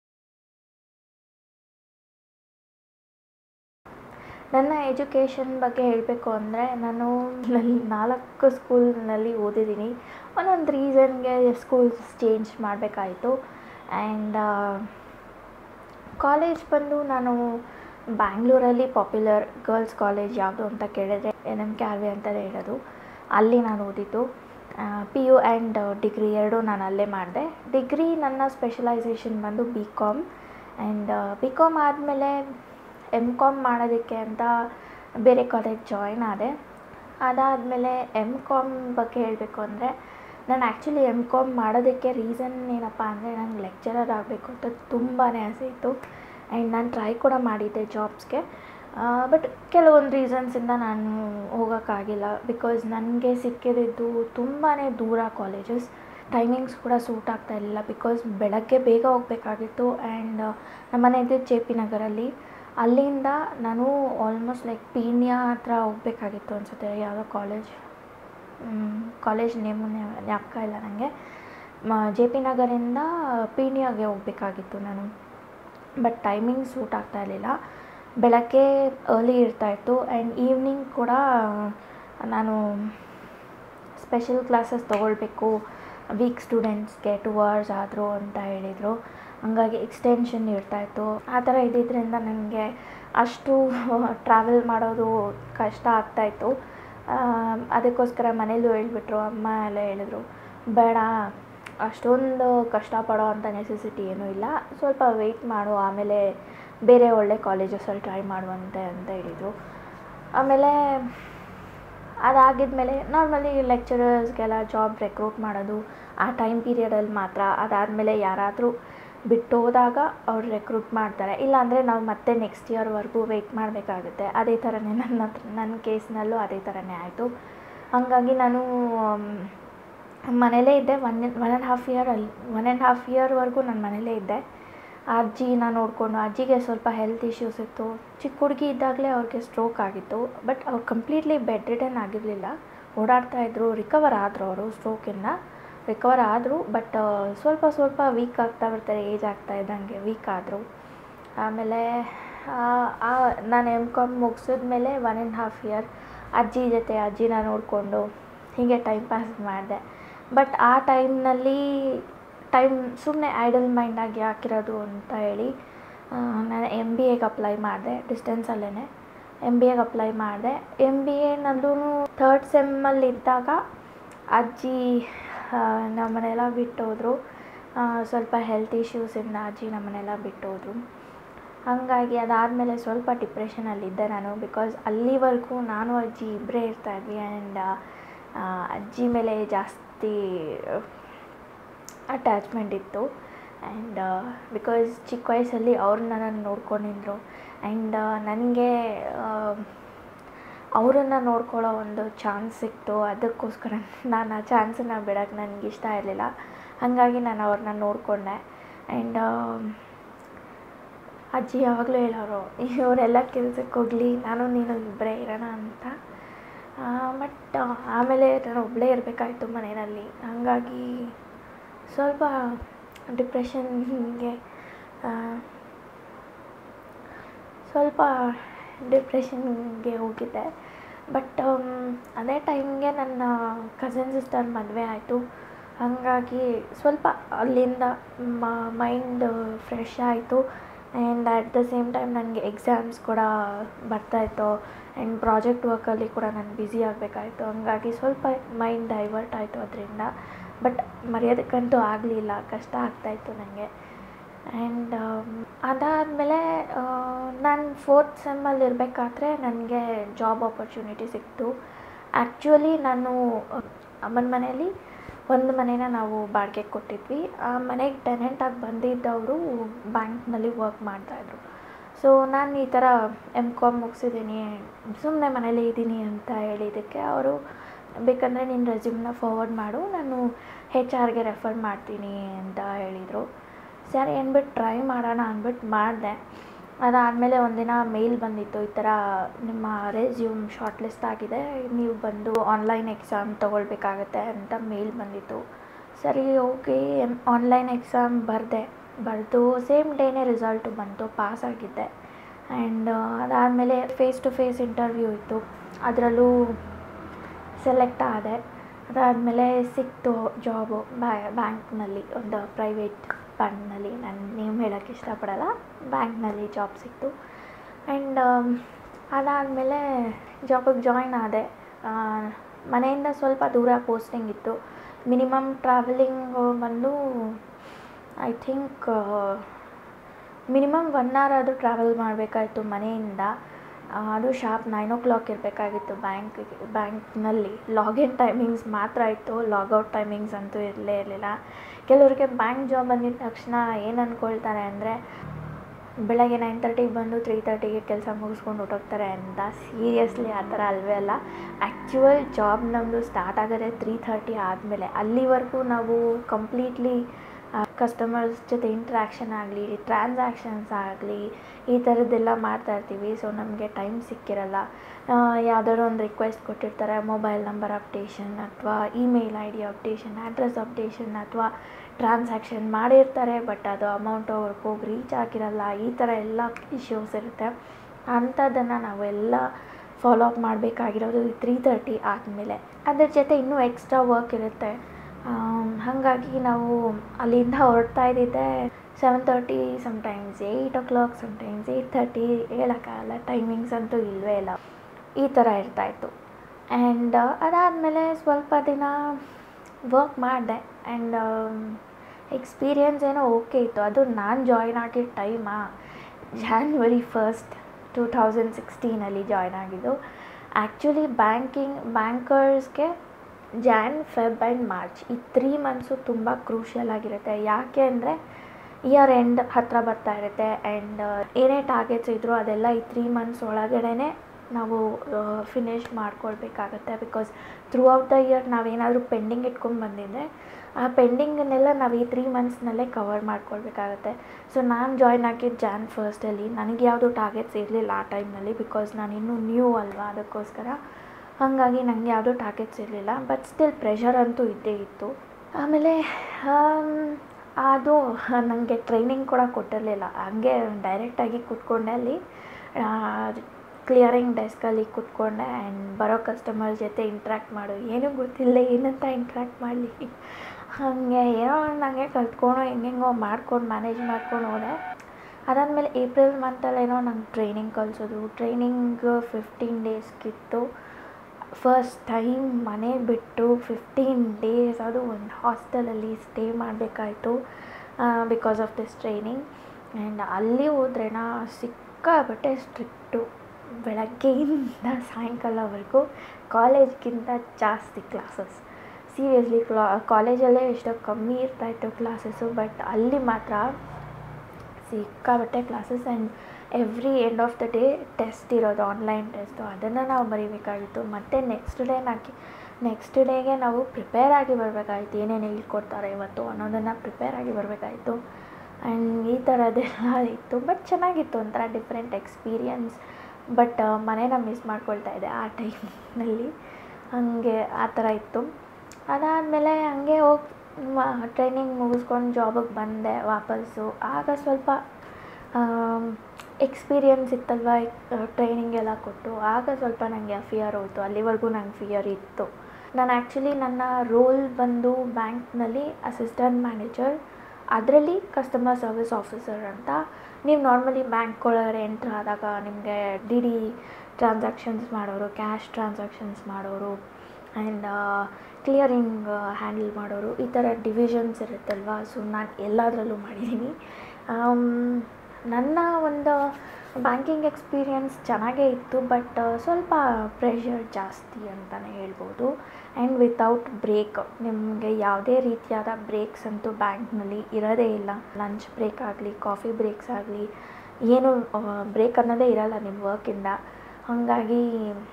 ನನ್ನ ಎಜುಕೇಷನ್ ಬಗ್ಗೆ ಹೇಳಬೇಕು ಅಂದರೆ ನಾನು ನಲ್ಲಿ ನಾಲ್ಕು ಸ್ಕೂಲ್ನಲ್ಲಿ ಓದಿದ್ದೀನಿ. ಒಂದೊಂದು ರೀಸನ್ಗೆ ಸ್ಕೂಲ್ಸ್ ಚೇಂಜ್ ಮಾಡಬೇಕಾಯಿತು. ಆ್ಯಂಡ್ ಕಾಲೇಜ್ ಬಂದು ನಾನು ಬ್ಯಾಂಗ್ಳೂರಲ್ಲಿ ಪಾಪ್ಯುಲರ್ ಗರ್ಲ್ಸ್ ಕಾಲೇಜ್ ಯಾವುದು ಅಂತ ಕೇಳಿದರೆ N M K R V ಅಂತಲೇ ಹೇಳೋದು. ಅಲ್ಲಿ ನಾನು ಓದಿದ್ದು. ಪಿ ಯು ಆ್ಯಂಡ್ ಡಿಗ್ರಿ ಎರಡೂ ನಾನು ಅಲ್ಲೇ ಮಾಡಿದೆ. ಡಿಗ್ರಿ ನನ್ನ ಸ್ಪೆಷಲೈಸೇಷನ್ ಬಂದು B com. And B com ಆದಮೇಲೆ ಎಮ್ ಕಾಮ್ ಮಾಡೋದಕ್ಕೆ ಅಂತ ಬೇರೆ ಕಾಲೇಜ್ ಜಾಯ್ನ್ ಆದೆ. ಅದಾದಮೇಲೆ ಎಮ್ ಕಾಮ್ ಬಗ್ಗೆ ಹೇಳಬೇಕು ಅಂದರೆ ನಾನು ಆ್ಯಕ್ಚುಲಿ ಎಮ್ ಕಾಮ್ ಮಾಡೋದಕ್ಕೆ ರೀಸನ್ ಏನಪ್ಪ ಅಂದರೆ ನಂಗೆ ಲೆಕ್ಚರರ್ ಆಗಬೇಕು ಅಂತ ತುಂಬಾ ಆಸೆ ಇತ್ತು. ಆ್ಯಂಡ್ ನಾನು ಟ್ರೈ ಕೂಡ ಮಾಡಿದ್ದೆ ಜಾಬ್ಸ್ಗೆ. ಬಟ್ ಕೆಲವೊಂದು ರೀಸನ್ಸಿಂದ ನಾನು ಹೋಗೋಕ್ಕಾಗಿಲ್ಲ. ಬಿಕಾಸ್ ನನಗೆ ಸಿಕ್ಕಿದ್ದು ತುಂಬಾ ದೂರ ಕಾಲೇಜಸ್. ಟೈಮಿಂಗ್ಸ್ ಕೂಡ ಸೂಟ್ ಆಗ್ತಾ ಇರಲಿಲ್ಲ ಬಿಕಾಸ್ ಬೆಳಗ್ಗೆ ಬೇಗ ಹೋಗಬೇಕಾಗಿತ್ತು. ಆ್ಯಂಡ್ ನಮ್ಮ ಮನೆ ಇದ್ದಿದ್ದು ಜೆ ಪಿ ನಗರಲ್ಲಿ. ಅಲ್ಲಿಂದ ನಾನು ಆಲ್ಮೋಸ್ಟ್ ಲೈಕ್ ಪೀಣ್ಯ ಹತ್ರ ಹೋಗಬೇಕಾಗಿತ್ತು ಅನಿಸುತ್ತೆ, ಯಾವುದೋ ಕಾಲೇಜ್ ಕಾಲೇಜ್ ನೇಮು ಜ್ಞಾಪಕ ಇಲ್ಲ ನನಗೆ. ಮ ಜೆ ಪಿ ನಗರಿಂದ ಪೀಣ್ಯಗೆ ಹೋಗಬೇಕಾಗಿತ್ತು ನಾನು. ಬಟ್ ಟೈಮಿಂಗ್ ಸೂಟ್ ಆಗ್ತಾ ಇರಲಿಲ್ಲ. ಬೆಳಗ್ಗೆ ಅರ್ಲಿ ಇರ್ತಾಯಿತ್ತು ಆ್ಯಂಡ್ ಈವ್ನಿಂಗ್ ಕೂಡ ನಾನು ಸ್ಪೆಷಲ್ ಕ್ಲಾಸಸ್ ತೊಗೊಳ್ಬೇಕು ವೀಕ್ ಸ್ಟೂಡೆಂಟ್ಸ್ಗೆ ಟೂ ಅವರ್ಸ್ ಆದರೂ ಅಂತ ಹೇಳಿದರು. ಹಂಗಾಗಿ ಎಕ್ಸ್ಟೆನ್ಷನ್ ಇರ್ತಾಯಿತ್ತು. ಆ ಥರ ಇದ್ದಿದ್ದರಿಂದ ನನಗೆ ಅಷ್ಟು ಟ್ರಾವೆಲ್ ಮಾಡೋದು ಕಷ್ಟ ಆಗ್ತಾಯಿತ್ತು. ಅದಕ್ಕೋಸ್ಕರ ಮನೇಲೂ ಹೇಳ್ಬಿಟ್ರು, ಅಮ್ಮ ಎಲ್ಲ ಹೇಳಿದ್ರು, ಬೇಡ ಅಷ್ಟೊಂದು ಕಷ್ಟಪಡೋ ಅಂಥ ನೆಸೆಸಿಟಿ ಏನೂ ಇಲ್ಲ, ಸ್ವಲ್ಪ ವೆಯ್ಟ್ ಮಾಡು, ಆಮೇಲೆ ಬೇರೆ ಒಳ್ಳೆ ಕಾಲೇಜಸಲ್ಲಿ ಟ್ರೈ ಮಾಡುವಂತೆ ಅಂತ ಹೇಳಿದರು. ಆಮೇಲೆ ಅದಾಗಿದ್ಮೇಲೆ ನಾರ್ಮಲಿ ಲೆಕ್ಚರರ್ಸ್ಗೆಲ್ಲ ಜಾಬ್ ರೆಕ್ರೂಟ್ ಮಾಡೋದು ಆ ಟೈಮ್ ಪೀರಿಯಡಲ್ಲಿ ಮಾತ್ರ. ಅದಾದಮೇಲೆ ಯಾರಾದರೂ ಬಿಟ್ಟು ಹೋದಾಗ ಅವ್ರು ರೆಕ್ರೂಟ್ ಮಾಡ್ತಾರೆ. ಇಲ್ಲಾಂದರೆ ನಾವು ಮತ್ತೆ ನೆಕ್ಸ್ಟ್ ಇಯರ್ವರೆಗೂ ವೆಯ್ಟ್ ಮಾಡಬೇಕಾಗುತ್ತೆ. ಅದೇ ಥರನೇ ನನ್ನ ಹತ್ರ ನನ್ನ ಕೇಸ್ನಲ್ಲೂ ಅದೇ ಥರನೇ ಆಯಿತು. ಹಾಗಾಗಿ ನಾನು ಮನೇಲೇ ಇದ್ದೆ. ಒನ್ ಒನ್ ಆ್ಯಂಡ್ ಹಾಫ್ ಇಯರಲ್ಲಿ ಒನ್ ಆ್ಯಂಡ್ ಹಾಫ್ ಇಯರ್ವರೆಗೂ ನಾನು ಮನೇಲೇ ಇದ್ದೆ. ಅಜ್ಜಿನ ನೋಡಿಕೊಂಡು ಅಜ್ಜಿಗೆ ಸ್ವಲ್ಪ ಹೆಲ್ತ್ ಇಶ್ಯೂಸ್ ಇತ್ತು. ಚಿಕ್ಕ ಹುಡುಗಿ ಇದ್ದಾಗಲೇ ಅವ್ರಿಗೆ ಸ್ಟ್ರೋಕ್ ಆಗಿತ್ತು. ಬಟ್ ಅವ್ರು ಕಂಪ್ಲೀಟ್ಲಿ ಬೆಡ್ ರಿಡನ್ ಆಗಿರಲಿಲ್ಲ, ಓಡಾಡ್ತಾಯಿದ್ರು, ರಿಕವರ್ ಆದರು. ಅವರು ಸ್ಟ್ರೋಕಿಂದ ರಿಕವರ್ ಆದರು. ಬಟ್ ಸ್ವಲ್ಪ ಸ್ವಲ್ಪ ವೀಕ್ ಆಗ್ತಾ ಬರ್ತಾರೆ, ಏಜ್ ಆಗ್ತಾ ಇದ್ದಂಗೆ ವೀಕ್ ಆದರು. ಆಮೇಲೆ ನಾನು ಎಮ್ ಕಾಮ್ ಮುಗಿಸಿದ್ಮೇಲೆ ಒನ್ ಆ್ಯಂಡ್ ಹಾಫ್ ಇಯರ್ ಅಜ್ಜಿ ಜೊತೆ ಅಜ್ಜಿನ ನೋಡಿಕೊಂಡು ಹೀಗೆ ಟೈಮ್ ಪಾಸ್ ಮಾಡಿದೆ. ಬಟ್ ಆ ಟೈಮ್ನಲ್ಲಿ ಟೈಮ್ ಸುಮ್ಮನೆ ಐಡಲ್ ಮೈಂಡಾಗಿ ಹಾಕಿರೋದು ಅಂತ ಹೇಳಿ ನಾನು ಎಮ್ ಬಿ ಎಗೆ ಅಪ್ಲೈ ಮಾಡಿದೆ. ಡಿಸ್ಟೆನ್ಸಲ್ಲೇ ಎಮ್ ಬಿ ಎಗೆ ಅಪ್ಲೈ ಮಾಡಿದೆ. ಎಮ್ ಬಿ ಎ ನಂದು ಥರ್ಡ್ ಸೆಮ್ಮಲ್ಲಿದ್ದಾಗ ಅಜ್ಜಿ ನಮ್ಮನ್ನೆಲ್ಲ ಬಿಟ್ಟೋದ್ರು. ಸ್ವಲ್ಪ ಹೆಲ್ತ್ ಇಶ್ಯೂಸಿಂದ ಅಜ್ಜಿ ನಮ್ಮನ್ನೆಲ್ಲ ಬಿಟ್ಟೋದ್ರು. ಹಾಗಾಗಿ ಅದಾದಮೇಲೆ ಸ್ವಲ್ಪ ಡಿಪ್ರೆಷನಲ್ಲಿದ್ದೆ ನಾನು. ಬಿಕಾಸ್ ಅಲ್ಲಿವರೆಗೂ ನಾನು ಅಜ್ಜಿ ಇಬ್ಬರೇ ಇರ್ತಾಯಿದ್ವಿ. ಆ್ಯಂಡ್ ಅಜ್ಜಿ ಮೇಲೆ ಜಾಸ್ತಿ ಅಟ್ಯಾಚ್ಮೆಂಟ್ ಇತ್ತು. ಆ್ಯಂಡ್ ಬಿಕಾಸ್ ಚಿಕ್ಕ ವಯಸ್ಸಲ್ಲಿ ಅವ್ರು ನನ್ನನ್ನು ನೋಡ್ಕೊಂಡಿದ್ರು. ಆ್ಯಂಡ್ ನನಗೆ ಅವರನ್ನು ನೋಡ್ಕೊಳ್ಳೋ ಒಂದು ಚಾನ್ಸ್ ಸಿಕ್ತು. ಅದಕ್ಕೋಸ್ಕರ ನಾನು ಆ ಚಾನ್ಸನ್ನು ಬಿಡೋಕ್ಕೆ ನನಗೆ ಇಷ್ಟ ಇರಲಿಲ್ಲ. ಹಾಗಾಗಿ ನಾನು ಅವ್ರನ್ನ ನೋಡಿಕೊಂಡೆ. ಆ್ಯಂಡ್ ಅಜ್ಜಿ ಯಾವಾಗಲೂ ಹೇಳೋರು, ಇವರೆಲ್ಲ ಕೆಲ್ಸಕ್ಕೆ ಹೋಗಲಿ, ನಾನು ನೀನು ಇಬ್ಬರೇ ಇರೋಣ ಅಂತ. ಬಟ್ ಆಮೇಲೆ ನಾನು ಒಬ್ಬಳೇ ಇರಬೇಕಾಯ್ತು ಮನೆಯಲ್ಲಿ. ಹಾಗಾಗಿ ಸ್ವಲ್ಪ ಡಿಪ್ರೆಷನ್ಗೆ ಸ್ವಲ್ಪ ಡಿಪ್ರೆಷನ್ಗೆ ಹೋಗಿದ್ದೆ. ಬಟ್ ಅದೇ ಟೈಮ್ಗೆ ನನ್ನ ಕಸಿನ್ ಸಿಸ್ಟರ್ ಮದುವೆ ಆಯಿತು. ಹಾಗಾಗಿ ಸ್ವಲ್ಪ ಅಲ್ಲಿಂದ ಮೈಂಡ್ ಫ್ರೆಶ್ ಆಯಿತು. And at the same time ನನಗೆ ಎಕ್ಸಾಮ್ಸ್ ಕೂಡ ಬರ್ತಾಯಿತ್ತು. ಆ್ಯಂಡ್ ಪ್ರಾಜೆಕ್ಟ್ ವರ್ಕಲ್ಲಿ ಕೂಡ ನಾನು ಬ್ಯುಸಿ ಆಗಬೇಕಾಯ್ತು. ಹಾಗಾಗಿ ಸ್ವಲ್ಪ ಮೈಂಡ್ ಡೈವರ್ಟ್ ಆಯಿತು ಅದರಿಂದ. ಬಟ್ ಮರೆಯೋದಕ್ಕಂತೂ ಆಗಲಿಲ್ಲ, ಕಷ್ಟ ಆಗ್ತಾಯಿತ್ತು ನನಗೆ. ಆ್ಯಂಡ್ ಅದಾದಮೇಲೆ ನಾನು ಫೋರ್ತ್ ಸೆಮ್ಮಲ್ಲಿ ಇರಬೇಕಾದ್ರೆ ನನಗೆ ಜಾಬ್ ಆಪರ್ಚುನಿಟಿ ಸಿಕ್ತು. ಆ್ಯಕ್ಚುಲಿ ನಾನು ಅಮ್ಮನ ಮನೆಯಲ್ಲಿ ಒಂದು ಮನೇನ ನಾವು ಬಾಡಿಗೆಗೆ ಕೊಟ್ಟಿದ್ವಿ. ಆ ಮನೆಗೆ ಟೆನೆಂಟಾಗಿ ಬಂದಿದ್ದವರು ಬ್ಯಾಂಕ್ನಲ್ಲಿ ವರ್ಕ್ ಮಾಡ್ತಾಯಿದ್ರು. ಸೊ ನಾನು ಈ ಥರ ಎಮ್ ಕಾಮ್ ಮುಗಿಸಿದ್ದೀನಿ, ಸುಮ್ಮನೆ ಮನೇಲಿ ಇದ್ದೀನಿ ಅಂತ ಹೇಳಿದ್ದಕ್ಕೆ ಅವರು ಬೇಕಂದರೆ ನಿನ್ನ ರೆಸ್ಯೂಮ್ನ ಫಾರ್ವರ್ಡ್ ಮಾಡು, ನಾನು ಹೆಚ್ ಆರ್ಗೆ ರೆಫರ್ ಮಾಡ್ತೀನಿ ಅಂತ ಹೇಳಿದರು. ಸರಿ ಅಂದ್ಬಿಟ್ಟು ಟ್ರೈ ಮಾಡೋಣ ಅಂದ್ಬಿಟ್ಟು ಮಾಡಿದೆ. ಅದಾದಮೇಲೆ ಒಂದಿನ ಮೇಲ್ ಬಂದಿತ್ತು, ಈ ಥರ ನಿಮ್ಮ ರೆಸ್ಯೂಮ್ ಶಾರ್ಟ್ ಲಿಸ್ಟ್ ಆಗಿದೆ, ನೀವು ಬಂದು ಆನ್ಲೈನ್ ಎಕ್ಸಾಮ್ ತೊಗೊಳ್ಬೇಕಾಗತ್ತೆ ಅಂತ ಮೇಲ್ ಬಂದಿತ್ತು. ಸರಿ ಓಕೆ ಆನ್ಲೈನ್ ಎಕ್ಸಾಮ್ ಬರೆದೆ. ಬರೆದು ಸೇಮ್ ಡೇನೇ ರಿಸಲ್ಟು ಬಂತು, ಪಾಸ್ ಆಗಿದ್ದೆ. ಆ್ಯಂಡ್ ಅದಾದಮೇಲೆ ಫೇಸ್ ಟು ಫೇಸ್ ಇಂಟರ್ವ್ಯೂ ಇತ್ತು, ಅದರಲ್ಲೂ ಸೆಲೆಕ್ಟ್ ಆದೆ. ಅದಾದಮೇಲೆ ಸಿಕ್ತು ಜಾಬು ಬ್ಯಾಂಕ್ನಲ್ಲಿ, ಒಂದು ಪ್ರೈವೇಟ್ ಬ್ಯಾಂಕ್ನಲ್ಲಿ. ನಾನು ನೇಮ್ ಹೇಳೋಕ್ಕೆ ಇಷ್ಟಪಡಲ್ಲ, ಬ್ಯಾಂಕ್ನಲ್ಲಿ ಜಾಬ್ ಸಿಕ್ತು. ಆ್ಯಂಡ್ ಅದಾದಮೇಲೆ ಜಾಬಿಗೆ ಜಾಯ್ನ್ ಆದೆ. ಮನೆಯಿಂದ ಸ್ವಲ್ಪ ದೂರ ಪೋಸ್ಟಿಂಗ್ ಇತ್ತು. ಮಿನಿಮಮ್ ಟ್ರಾವೆಲಿಂಗ್ ಬಂದು I think minimum one hour ಆದರೂ ಟ್ರಾವೆಲ್ ಮಾಡಬೇಕಾಯ್ತು ಮನೆಯಿಂದ. ಅದು ಶಾರ್ಪ್ ನೈನ್ ಓ ಕ್ಲಾಕ್ ಇರಬೇಕಾಗಿತ್ತು ಬ್ಯಾಂಕಿಗೆ. ಬ್ಯಾಂಕ್ನಲ್ಲಿ ಲಾಗಿನ್ ಟೈಮಿಂಗ್ಸ್ ಮಾತ್ರ ಇತ್ತು, ಲಾಗೌಟ್ ಟೈಮಿಂಗ್ಸ್ ಅಂತೂ ಇರಲೇ ಇರಲಿಲ್ಲ. ಕೆಲವರಿಗೆ ಬ್ಯಾಂಕ್ ಜಾಬ್ ಬಂದಿದ್ದ ತಕ್ಷಣ ಏನು ಅಂದ್ಕೊಳ್ತಾರೆ ಅಂದರೆ ಬೆಳಗ್ಗೆ ನೈನ್ ತರ್ಟಿಗೆ ಬಂದು ತ್ರೀ ತರ್ಟಿಗೆ ಕೆಲಸ ಮುಗಿಸ್ಕೊಂಡು ಹೊರಟೋಗ್ತಾರೆ ಅಂತ. ಸೀರಿಯಸ್ಲಿ ಆ ಥರ ಅಲ್ವೇ ಅಲ್ಲ. ಆ್ಯಕ್ಚುವಲ್ ಜಾಬ್ ನಮ್ಮದು ಸ್ಟಾರ್ಟ್ ಆಗೋದೇ ತ್ರೀ ಥರ್ಟಿ ಆದಮೇಲೆ. ಅಲ್ಲಿವರೆಗೂ ನಾವು ಕಂಪ್ಲೀಟ್ಲಿ ಕಸ್ಟಮರ್ಸ್ ಜೊತೆ ಇಂಟ್ರ್ಯಾಕ್ಷನ್ ಆಗಲಿ, ಟ್ರಾನ್ಸಾಕ್ಷನ್ಸ್ ಆಗಲಿ, ಈ ಥರದ್ದೆಲ್ಲ ಮಾಡ್ತಾಯಿರ್ತೀವಿ. ಸೊ ನಮಗೆ ಟೈಮ್ ಸಿಕ್ಕಿರಲ್ಲ. ಯಾವುದಾದ್ರು ಒಂದು ರಿಕ್ವೆಸ್ಟ್ ಕೊಟ್ಟಿರ್ತಾರೆ, ಮೊಬೈಲ್ ನಂಬರ್ ಅಪ್ಡೇಷನ್ ಅಥವಾ email I D updation, address updation ಅಥವಾ ಟ್ರಾನ್ಸಾಕ್ಷನ್ ಮಾಡಿರ್ತಾರೆ, ಬಟ್ ಅದು ಅಮೌಂಟು ಅವ್ರಿಗೆ ಹೋಗಿ ರೀಚ್ ಆಗಿರಲ್ಲ. ಈ ಥರ ಎಲ್ಲ ಇಶ್ಯೂಸ್ ಇರುತ್ತೆ. ಅಂಥದ್ದನ್ನು ನಾವೆಲ್ಲ ಫಾಲೋ ಅಪ್ ಮಾಡಬೇಕಾಗಿರೋದು ತ್ರೀ ತರ್ಟಿ ಆದಮೇಲೆ. ಅದ್ರ ಜೊತೆ ಇನ್ನೂ ಎಕ್ಸ್ಟ್ರಾ ವರ್ಕ್ ಇರುತ್ತೆ. ಹಾಗಾಗಿ ನಾವು ಅಲ್ಲಿಂದ ಹೊರಡ್ತಾ ಇದ್ದಿದ್ದೆ seven thirty, sometimes eight o'clock, sometimes eight thirty, ಹೇಳೋಕ್ಕಾಗಲ್ಲ, ಟೈಮಿಂಗ್ಸ್ ಅಂತೂ ಇಲ್ಲವೇ ಇಲ್ಲ. ಈ ಥರ ಇರ್ತಾಯಿತ್ತು. ಆ್ಯಂಡ್ ಅದಾದಮೇಲೆ ಸ್ವಲ್ಪ ದಿನ ವರ್ಕ್ ಮಾಡಿದೆ. ಆ್ಯಂಡ್ ಎಕ್ಸ್ಪೀರಿಯನ್ಸ್ ಏನೋ ಓಕೆ ಇತ್ತು. ಅದು ನಾನು ಜಾಯ್ನ್ ಆಗಿದ್ದ ಟೈಮಾ ಜಾನ್ವರಿ ಫಸ್ಟ್ ಟೂ ತೌಸಂಡ್ ಸಿಕ್ಸ್ಟೀನಲ್ಲಿ ಜಾಯ್ನ್ ಆಗಿದ್ದು. ಆ್ಯಕ್ಚುಲಿ ಬ್ಯಾಂಕಿಂಗ್ ಬ್ಯಾಂಕರ್ಸ್ಗೆ ಜಾನ್ ಫೆಬ್ ಆ್ಯಂಡ್ ಮಾರ್ಚ್ ಈ ತ್ರೀ ಮಂತ್ಸು ತುಂಬ ಕ್ರೂಷಿಯಲ್ ಆಗಿರುತ್ತೆ. ಯಾಕೆ ಅಂದರೆ ಇಯರ್ ಎಂಡ್ ಹತ್ತಿರ ಬರ್ತಾ ಇರುತ್ತೆ. ಆ್ಯಂಡ್ ಏನೇ ಟಾರ್ಗೆಟ್ಸ್ ಇದ್ದರೂ ಅದೆಲ್ಲ ಈ ತ್ರೀ ಮಂತ್ಸ್ ಒಳಗಡೆ ನಾವು ಫಿನಿಷ್ ಮಾಡ್ಕೊಳ್ಬೇಕಾಗತ್ತೆ. Because throughout the year ನಾವೇನಾದರೂ ಪೆಂಡಿಂಗ್ ಇಟ್ಕೊಂಡು ಬಂದಿದ್ದರೆ ಆ ಪೆಂಡಿಂಗನ್ನೆಲ್ಲ ನಾವು ಈ ತ್ರೀ ಮಂತ್ಸ್ನಲ್ಲೇ ಕವರ್ ಮಾಡ್ಕೊಳ್ಬೇಕಾಗತ್ತೆ. ಸೊ ನಾನು ಜಾಯ್ನ್ ಆಗಿದ್ದು ಜಾನ್ ಫಸ್ಟಲ್ಲಿ. ನನಗೆ ಯಾವುದೂ ಟಾರ್ಗೆಟ್ಸ್ ಇರಲಿಲ್ಲ ಆ ಟೈಮ್ನಲ್ಲಿ, ಬಿಕಾಸ್ ನಾನು ಇನ್ನೂ ನ್ಯೂ ಅಲ್ವಾ, ಅದಕ್ಕೋಸ್ಕರ. ಹಾಗಾಗಿ ನನಗೆ ಯಾವುದೂ ಟಾರ್ಗೆಟ್ಸ್ ಇರಲಿಲ್ಲ. ಬಟ್ ಸ್ಟಿಲ್ ಪ್ರೆಷರ್ ಅಂತೂ ಇದ್ದೇ ಇತ್ತು. ಆಮೇಲೆ ಅದು ನನಗೆ ಟ್ರೈನಿಂಗ್ ಕೂಡ ಕೊಟ್ಟಿರಲಿಲ್ಲ. ಹಂಗೆ ಡೈರೆಕ್ಟಾಗಿ ಕೂತ್ಕೊಂಡೆ ಅಲ್ಲಿ ಕ್ಲಿಯರಿಂಗ್ ಡೆಸ್ಕಲ್ಲಿ ಕೂತ್ಕೊಂಡೆ. ಆ್ಯಂಡ್ ಬರೋ ಕಸ್ಟಮರ್ ಜೊತೆ ಇಂಟ್ರ್ಯಾಕ್ಟ್ ಮಾಡು, ಏನೂ ಗೊತ್ತಿಲ್ಲ ಏನಂತ ಇಂಟ್ರ್ಯಾಕ್ಟ್ ಮಾಡಲಿ. ಹಾಗೆ ಏನೋ ನನಗೆ ಕಲ್ತ್ಕೊಂಡು ಹೆಂಗೆಂಗೋ ಮಾಡ್ಕೊಂಡು ಮ್ಯಾನೇಜ್ ಮಾಡ್ಕೊಂಡು ಹೋದೆ. ಅದಾದಮೇಲೆ ಏಪ್ರಿಲ್ ಮಂತಲ್ಲೇನೋ ನಂಗೆ ಟ್ರೈನಿಂಗ್ ಕಲಿಸೋದು. ಟ್ರೈನಿಂಗ್ ಫಿಫ್ಟೀನ್ ಡೇಸ್ಗಿತ್ತು. ಫಸ್ಟ್ ಟೈಮ್ ಮನೆ ಬಿಟ್ಟು ಫಿಫ್ಟೀನ್ ಡೇಸ್ ಅದು ಒಂದು ಹಾಸ್ಟೆಲಲ್ಲಿ ಸ್ಟೇ ಮಾಡಬೇಕಾಯ್ತು because of this training. And ಅಲ್ಲಿ ಹೋದ್ರೆ ಸಿಕ್ಕಾಪಟ್ಟೆ ಸ್ಟ್ರಿಕ್ಟು. ಬೆಳಗ್ಗೆಯಿಂದ ಸಾಯಂಕಾಲವರೆಗೂ ಕಾಲೇಜ್ಗಿಂತ ಜಾಸ್ತಿ ಕ್ಲಾಸಸ್. ಸೀರಿಯಸ್ಲಿ ಕ್ಲಾ ಕಾಲೇಜಲ್ಲೇ ಎಷ್ಟೋ ಕಮ್ಮಿ ಇರ್ತಾಯಿತ್ತು ಕ್ಲಾಸಸ್ಸು, ಬಟ್ ಅಲ್ಲಿ ಮಾತ್ರ ಸಿಕ್ಕಾಪಟ್ಟೆ classes. And every end of the day test ಇರೋದು, ಆನ್ಲೈನ್ ಟೆಸ್ಟು. ಅದನ್ನು ನಾವು ಬರೀಬೇಕಾಗಿತ್ತು. ಮತ್ತು ನೆಕ್ಸ್ಟ್ ಡೇ ನಾಕಿ ನೆಕ್ಸ್ಟ್ ಡೇಗೆ ನಾವು ಪ್ರಿಪೇರ್ ಆಗಿ ಬರಬೇಕಾಗಿತ್ತು. ಏನೇನು ಹೇಳ್ಕೊಡ್ತಾರೆ ಇವತ್ತು ಅನ್ನೋದನ್ನು ಪ್ರಿಪೇರ್ ಆಗಿ ಬರಬೇಕಾಯಿತು. ಆ್ಯಂಡ್ ಈ ಥರದ್ದೆಲ್ಲ ಇತ್ತು. ಬಟ್ ಚೆನ್ನಾಗಿತ್ತು, ಒಂಥರ ಡಿಫ್ರೆಂಟ್ ಎಕ್ಸ್ಪೀರಿಯನ್ಸ್. ಬಟ್ ಮನೇನ ಮಿಸ್ ಮಾಡ್ಕೊಳ್ತಾ ಇದ್ದೆ ಆ ಟೈಮ್ನಲ್ಲಿ. ಹಾಗೆ ಆ ಥರ ಇತ್ತು. ಅದಾದಮೇಲೆ ಹಂಗೆ ಹೋಗಿ ಟ್ರೈನಿಂಗ್ ಮುಗಿಸ್ಕೊಂಡು ಜಾಬಿಗೆ ಬಂದೆ ವಾಪಸ್ಸು. ಆಗ ಸ್ವಲ್ಪ ಎಕ್ಸ್ಪೀರಿಯನ್ಸ್ ಇತ್ತಲ್ವ, ಟ್ರೈನಿಂಗ್ ಎಲ್ಲ ಕೊಟ್ಟು. ಆಗ ಸ್ವಲ್ಪ ನನಗೆ ಫಿಯರ್ ಹೋಯಿತು. ಅಲ್ಲಿವರೆಗೂ ನಂಗೆ ಫಿಯರ್ ಇತ್ತು. ನಾನು ಆ್ಯಕ್ಚುಲಿ ನನ್ನ ರೋಲ್ ಬಂದು ಬ್ಯಾಂಕ್ನಲ್ಲಿ ಅಸಿಸ್ಟೆಂಟ್ ಮ್ಯಾನೇಜರ್, ಅದರಲ್ಲಿ ಕಸ್ಟಮರ್ ಸರ್ವಿಸ್ ಆಫೀಸರ್ ಅಂತ. ನೀವು ನಾರ್ಮಲಿ ಬ್ಯಾಂಕ್ ಒಳಗಡೆ ಎಂಟ್ರ್ ಆದಾಗ ನಿಮಗೆ ಡಿ ಡಿ ಟ್ರಾನ್ಸಾಕ್ಷನ್ಸ್ ಮಾಡೋರು, ಕ್ಯಾಶ್ ಟ್ರಾನ್ಸಾಕ್ಷನ್ಸ್ ಮಾಡೋರು, ಆ್ಯಂಡ್ ಕ್ಲಿಯರಿಂಗ್ ಹ್ಯಾಂಡಲ್ ಮಾಡೋರು, ಈ ಥರ ಡಿವಿಷನ್ಸ್ ಇರುತ್ತಲ್ವ. ಸೊ ನಾನು ಎಲ್ಲದರಲ್ಲೂ ಮಾಡಿದ್ದೀನಿ. ನನ್ನ ಒಂದು ಬ್ಯಾಂಕಿಂಗ್ ಎಕ್ಸ್ಪೀರಿಯನ್ಸ್ ಚೆನ್ನಾಗೇ ಇತ್ತು, ಬಟ್ ಸ್ವಲ್ಪ ಪ್ರೆಷರ್ ಜಾಸ್ತಿ ಅಂತಲೇ ಹೇಳ್ಬೋದು. ಆ್ಯಂಡ್ ವಿತೌಟ್ ಬ್ರೇಕ್, ನಿಮಗೆ ಯಾವುದೇ ರೀತಿಯಾದ ಬ್ರೇಕ್ಸ್ ಅಂತೂ ಬ್ಯಾಂಕ್ನಲ್ಲಿ ಇರೋದೇ ಇಲ್ಲ. ಲಂಚ್ ಬ್ರೇಕ್ ಆಗಲಿ, ಕಾಫಿ ಬ್ರೇಕ್ಸ್ ಆಗಲಿ, ಏನು ಬ್ರೇಕ್ ಅನ್ನೋದೇ ಇರೋಲ್ಲ ನಿಮ್ಮ ವರ್ಕಿಂದ. ಹಾಗಾಗಿ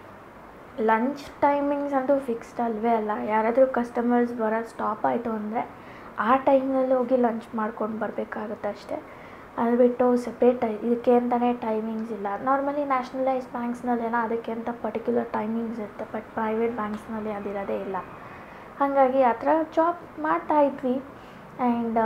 ಲಂಚ್ ಟೈಮಿಂಗ್ಸ್ ಅಂತೂ ಫಿಕ್ಸ್ಡ್ ಅಲ್ವೇ ಅಲ್ಲ. ಯಾರಾದರೂ ಕಸ್ಟಮರ್ಸ್ ಬರೋದು ಸ್ಟಾಪ್ ಆಯಿತು ಅಂದರೆ ಆ ಟೈಮ್ನಲ್ಲಿ ಹೋಗಿ ಲಂಚ್ ಮಾಡ್ಕೊಂಡು ಬರಬೇಕಾಗುತ್ತೆ ಅಷ್ಟೇ. ಅದು ಬಿಟ್ಟು ಸಪ್ರೇಟ್ ಇದಕ್ಕೆ ಅಂತಲೇ ಟೈಮಿಂಗ್ಸ್ ಇಲ್ಲ. ನಾರ್ಮಲಿ ನ್ಯಾಷನಲೈಸ್ ಬ್ಯಾಂಕ್ಸ್ನಲ್ಲೇನೋ ಅದಕ್ಕೆ ಅಂತ ಪರ್ಟಿಕ್ಯುಲರ್ ಟೈಮಿಂಗ್ಸ್ ಇರುತ್ತೆ, ಬಟ್ ಪ್ರೈವೇಟ್ ಬ್ಯಾಂಕ್ಸ್ನಲ್ಲಿ ಅದಿರೋದೇ ಇಲ್ಲ. ಹಾಗಾಗಿ ಆ ಥರ ಜಾಬ್ ಮಾಡ್ತಾಯಿದ್ವಿ. ಆ್ಯಂಡ್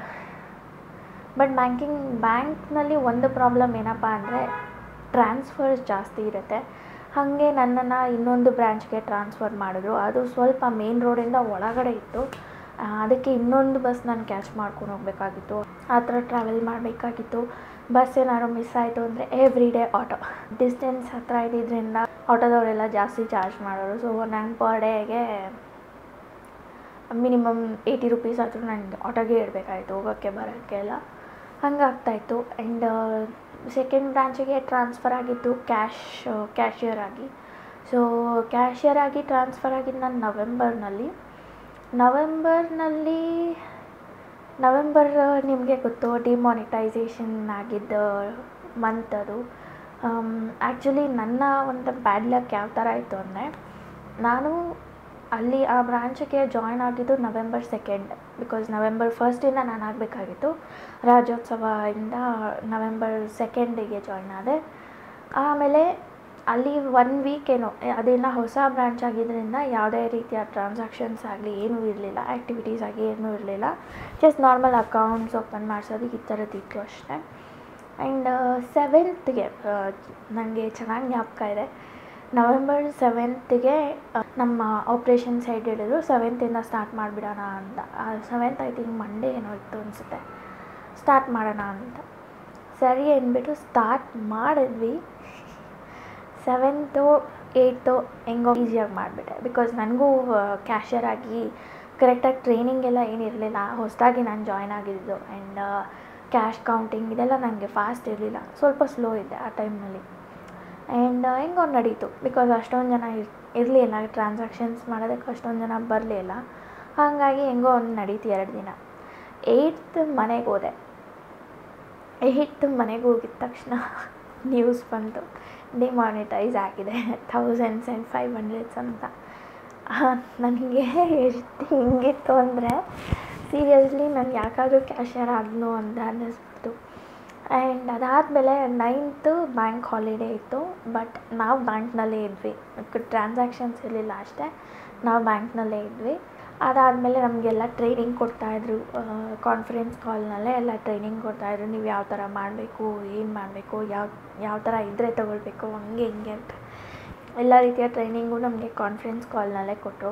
ಬಟ್ ಬ್ಯಾಂಕಿಂಗ್ ಬ್ಯಾಂಕ್ನಲ್ಲಿ ಒಂದು ಪ್ರಾಬ್ಲಮ್ ಏನಪ್ಪ ಅಂದರೆ ಟ್ರಾನ್ಸ್ಫರ್ಸ್ ಜಾಸ್ತಿ ಇರುತ್ತೆ. ಹಾಗೆ ನನ್ನನ್ನು ಇನ್ನೊಂದು ಬ್ರ್ಯಾಂಚ್ಗೆ ಟ್ರಾನ್ಸ್ಫರ್ ಮಾಡಿದ್ರು. ಅದು ಸ್ವಲ್ಪ ಮೇನ್ ರೋಡಿಂದ ಒಳಗಡೆ ಇತ್ತು. ಅದಕ್ಕೆ ಇನ್ನೊಂದು ಬಸ್ ನಾನು ಕ್ಯಾಚ್ ಮಾಡ್ಕೊಂಡು ಹೋಗಬೇಕಾಗಿತ್ತು. ಆ ಥರ ಟ್ರಾವೆಲ್ ಮಾಡಬೇಕಾಗಿತ್ತು. ಬಸ್ ಏನಾದ್ರು ಮಿಸ್ ಆಯಿತು ಅಂದರೆ ಎವ್ರಿ ಡೇ ಆಟೋ. ಡಿಸ್ಟೆನ್ಸ್ ಹತ್ತಿರ ಇದ್ದಿದ್ದರಿಂದ ಆಟೋದವರೆಲ್ಲ ಜಾಸ್ತಿ ಚಾರ್ಜ್ ಮಾಡೋರು. ಸೊ ನಾನು ಪರ್ ಡೇಗೆ ಮಿನಿಮಮ್ ಏಯ್ಟಿ ರುಪೀಸ್ ಆದರೂ ನನಗೆ ಆಟೋಗೆ ಇಡಬೇಕಾಯಿತು, ಹೋಗೋಕ್ಕೆ ಬರೋಕ್ಕೆ ಎಲ್ಲ. ಹಂಗಾಗ್ತಾಯಿತ್ತು. ಆ್ಯಂಡ್ ಸೆಕೆಂಡ್ ಬ್ರಾಂಚಿಗೆ ಟ್ರಾನ್ಸ್ಫರ್ ಆಗಿದ್ದು ಕ್ಯಾಶ್ ಕ್ಯಾಶಿಯರ್ ಆಗಿ. ಸೊ ಕ್ಯಾಶಿಯರ್ ಆಗಿ ಟ್ರಾನ್ಸ್ಫರ್ ಆಗಿದ್ದು ನಾನು ನವೆಂಬರ್ನಲ್ಲಿ ನವೆಂಬರ್ನಲ್ಲಿ ನವೆಂಬರ್ ನಿಮಗೆ ಗೊತ್ತು, ಡಿಮಾನಿಟೈಸೇಷನ್ ಆಗಿದ್ದ ಮಂತ್ ಅದು. ಆ್ಯಕ್ಚುಲಿ ನನ್ನ ಒಂದು ಬ್ಯಾಡ್ ಲಕ್ ಯಾವ ಥರ ಇತ್ತು ಅಂದರೆ, ನಾನು ಅಲ್ಲಿ ಆ ಬ್ರಾಂಚಿಗೆ ಜಾಯ್ನ್ ಆಗಿದ್ದು ನವೆಂಬರ್ ಸೆಕೆಂಡ್. ಬಿಕಾಸ್ ನವೆಂಬರ್ ಫಸ್ಟಿಂದ ನಾನು ಆಗಬೇಕಾಗಿತ್ತು. ರಾಜ್ಯೋತ್ಸವದಿಂದ ನವೆಂಬರ್ ಸೆಕೆಂಡಿಗೆ ಜಾಯ್ನ್ ಆದೆ. ಆಮೇಲೆ ಅಲ್ಲಿ ಒನ್ ವೀಕ್ ಏನೋ, ಅದನ್ನು ಹೊಸ ಬ್ರಾಂಚ್ ಆಗಿದ್ದರಿಂದ ಯಾವುದೇ ರೀತಿಯ ಟ್ರಾನ್ಸಾಕ್ಷನ್ಸ್ ಆಗಲಿ ಏನೂ ಇರಲಿಲ್ಲ, ಆ್ಯಕ್ಟಿವಿಟೀಸ್ ಆಗಿ ಏನೂ ಇರಲಿಲ್ಲ. ಜಸ್ಟ್ ನಾರ್ಮಲ್ ಅಕೌಂಟ್ಸ್ ಓಪನ್ ಮಾಡಿಸೋದು ಈ ಥರದ್ದಿತ್ತು ಅಷ್ಟೇ. ಆ್ಯಂಡ್ ಸೆವೆಂತ್ಗೆ ನನಗೆ ಚೆನ್ನಾಗಿ ಜ್ಞಾಪಕ ಇದೆ. ನವೆಂಬರ್ ಸೆವೆಂತ್ಗೆ ನಮ್ಮ ಆಪ್ರೇಷನ್ಸ್ ಹೆಡ್ ಹೇಳಿದ್ರು ಸೆವೆಂತಿಂದ ಸ್ಟಾರ್ಟ್ ಮಾಡಿಬಿಡೋಣ ಅಂತ. ಸೆವೆಂತ್ ಐ ಥಿಂಕ್ ಮಂಡೇ ಏನೋ ಇತ್ತು ಅನಿಸುತ್ತೆ, ಸ್ಟಾರ್ಟ್ ಮಾಡೋಣ ಅಂತ. ಸರಿ ಅಂದ್ಬಿಟ್ಟು ಸ್ಟಾರ್ಟ್ ಮಾಡಿದ್ವಿ. ಸೆವೆಂತು ಏಯ್ತು ಹೆಂಗೋ ಈಸಿಯಾಗಿ ಮಾಡಿಬಿಟ್ಟೆ. ಬಿಕಾಸ್ ನನಗೂ ಕ್ಯಾಶಿಯರ್ ಆಗಿ ಕರೆಕ್ಟಾಗಿ ಟ್ರೈನಿಂಗ್ ಎಲ್ಲ ಏನಿರಲಿಲ್ಲ, ಹೊಸದಾಗಿ ನಾನು ಜಾಯ್ನ್ ಆಗಿದ್ದು. ಆ್ಯಂಡ್ ಕ್ಯಾಶ್ ಕೌಂಟಿಂಗ್ ಇದೆಲ್ಲ ನನಗೆ ಫಾಸ್ಟ್ ಇರಲಿಲ್ಲ, ಸ್ವಲ್ಪ ಸ್ಲೋ ಇದ್ದೆ ಆ ಟೈಮ್ನಲ್ಲಿ. ಆ್ಯಂಡ್ ಹೆಂಗೋ ನಡೀತು. ಬಿಕಾಸ್ ಅಷ್ಟೊಂದು ಜನ ಇರ್ ಇರಲಿಲ್ಲ ಟ್ರಾನ್ಸಾಕ್ಷನ್ಸ್ ಮಾಡೋದಕ್ಕೆ, ಅಷ್ಟೊಂದು ಜನ ಬರಲಿಲ್ಲ. ಹಾಗಾಗಿ ಹೆಂಗೋ ಒಂದು ನಡೀತು ಎರಡು ದಿನ. ಏಯ್ತ್ ಮನೆಗೆ ಹೋದೆ. ಏಯ್ತ್ ಮನೆಗೆ ಹೋಗಿದ ತಕ್ಷಣ ನ್ಯೂಸ್ ಬಂತು, ಡಿಮಾನಿಟೈಸ್ ಆಗಿದೆ ಥೌಸಂಡ್ಸ್ ಆ್ಯಂಡ್ ಫೈವ್ ಹಂಡ್ರೆಡ್ಸ್ ಅಂತ. ನನಗೆ ಎಷ್ಟು ಹಿಂಗಿತ್ತು ಅಂದರೆ ಸೀರಿಯಸ್ಲಿ ನಾನು ಯಾಕಾದರೂ ಕ್ಯಾಶಿಯರ್ ಆದ್ನೋ ಅಂತ ಅನ್ನಿಸ್ಬಿಡ್ತು. ಆ್ಯಂಡ್ ಅದಾದಮೇಲೆ ನೈನ್ತು ಬ್ಯಾಂಕ್ ಹಾಲಿಡೇ ಇತ್ತು, ಬಟ್ ನಾವು ಬ್ಯಾಂಕ್ನಲ್ಲೇ ಇದ್ವಿ, ಟ್ರಾನ್ಸಾಕ್ಷನ್ಸ್ ಇರಲಿಲ್ಲ ಅಷ್ಟೇ, ನಾವು ಬ್ಯಾಂಕ್ನಲ್ಲೇ ಇದ್ವಿ. ಅದಾದಮೇಲೆ ನಮಗೆಲ್ಲ ಟ್ರೈನಿಂಗ್ ಕೊಡ್ತಾಯಿದ್ರು, ಕಾನ್ಫರೆನ್ಸ್ ಕಾಲ್ನಲ್ಲೇ ಎಲ್ಲ ಟ್ರೈನಿಂಗ್ ಕೊಡ್ತಾಯಿದ್ರು, ನೀವು ಯಾವ ಥರ ಮಾಡಬೇಕು, ಏನು ಮಾಡಬೇಕು, ಯಾವ ಯಾವ ಥರ ಇದ್ದರೆ ತೊಗೊಳ್ಬೇಕು, ಹಂಗೆ ಹಿಂಗೆ ಅಂತ ಎಲ್ಲ ರೀತಿಯ ಟ್ರೈನಿಂಗು ನಮಗೆ ಕಾನ್ಫರೆನ್ಸ್ ಕಾಲ್ನಲ್ಲೇ ಕೊಟ್ಟರು.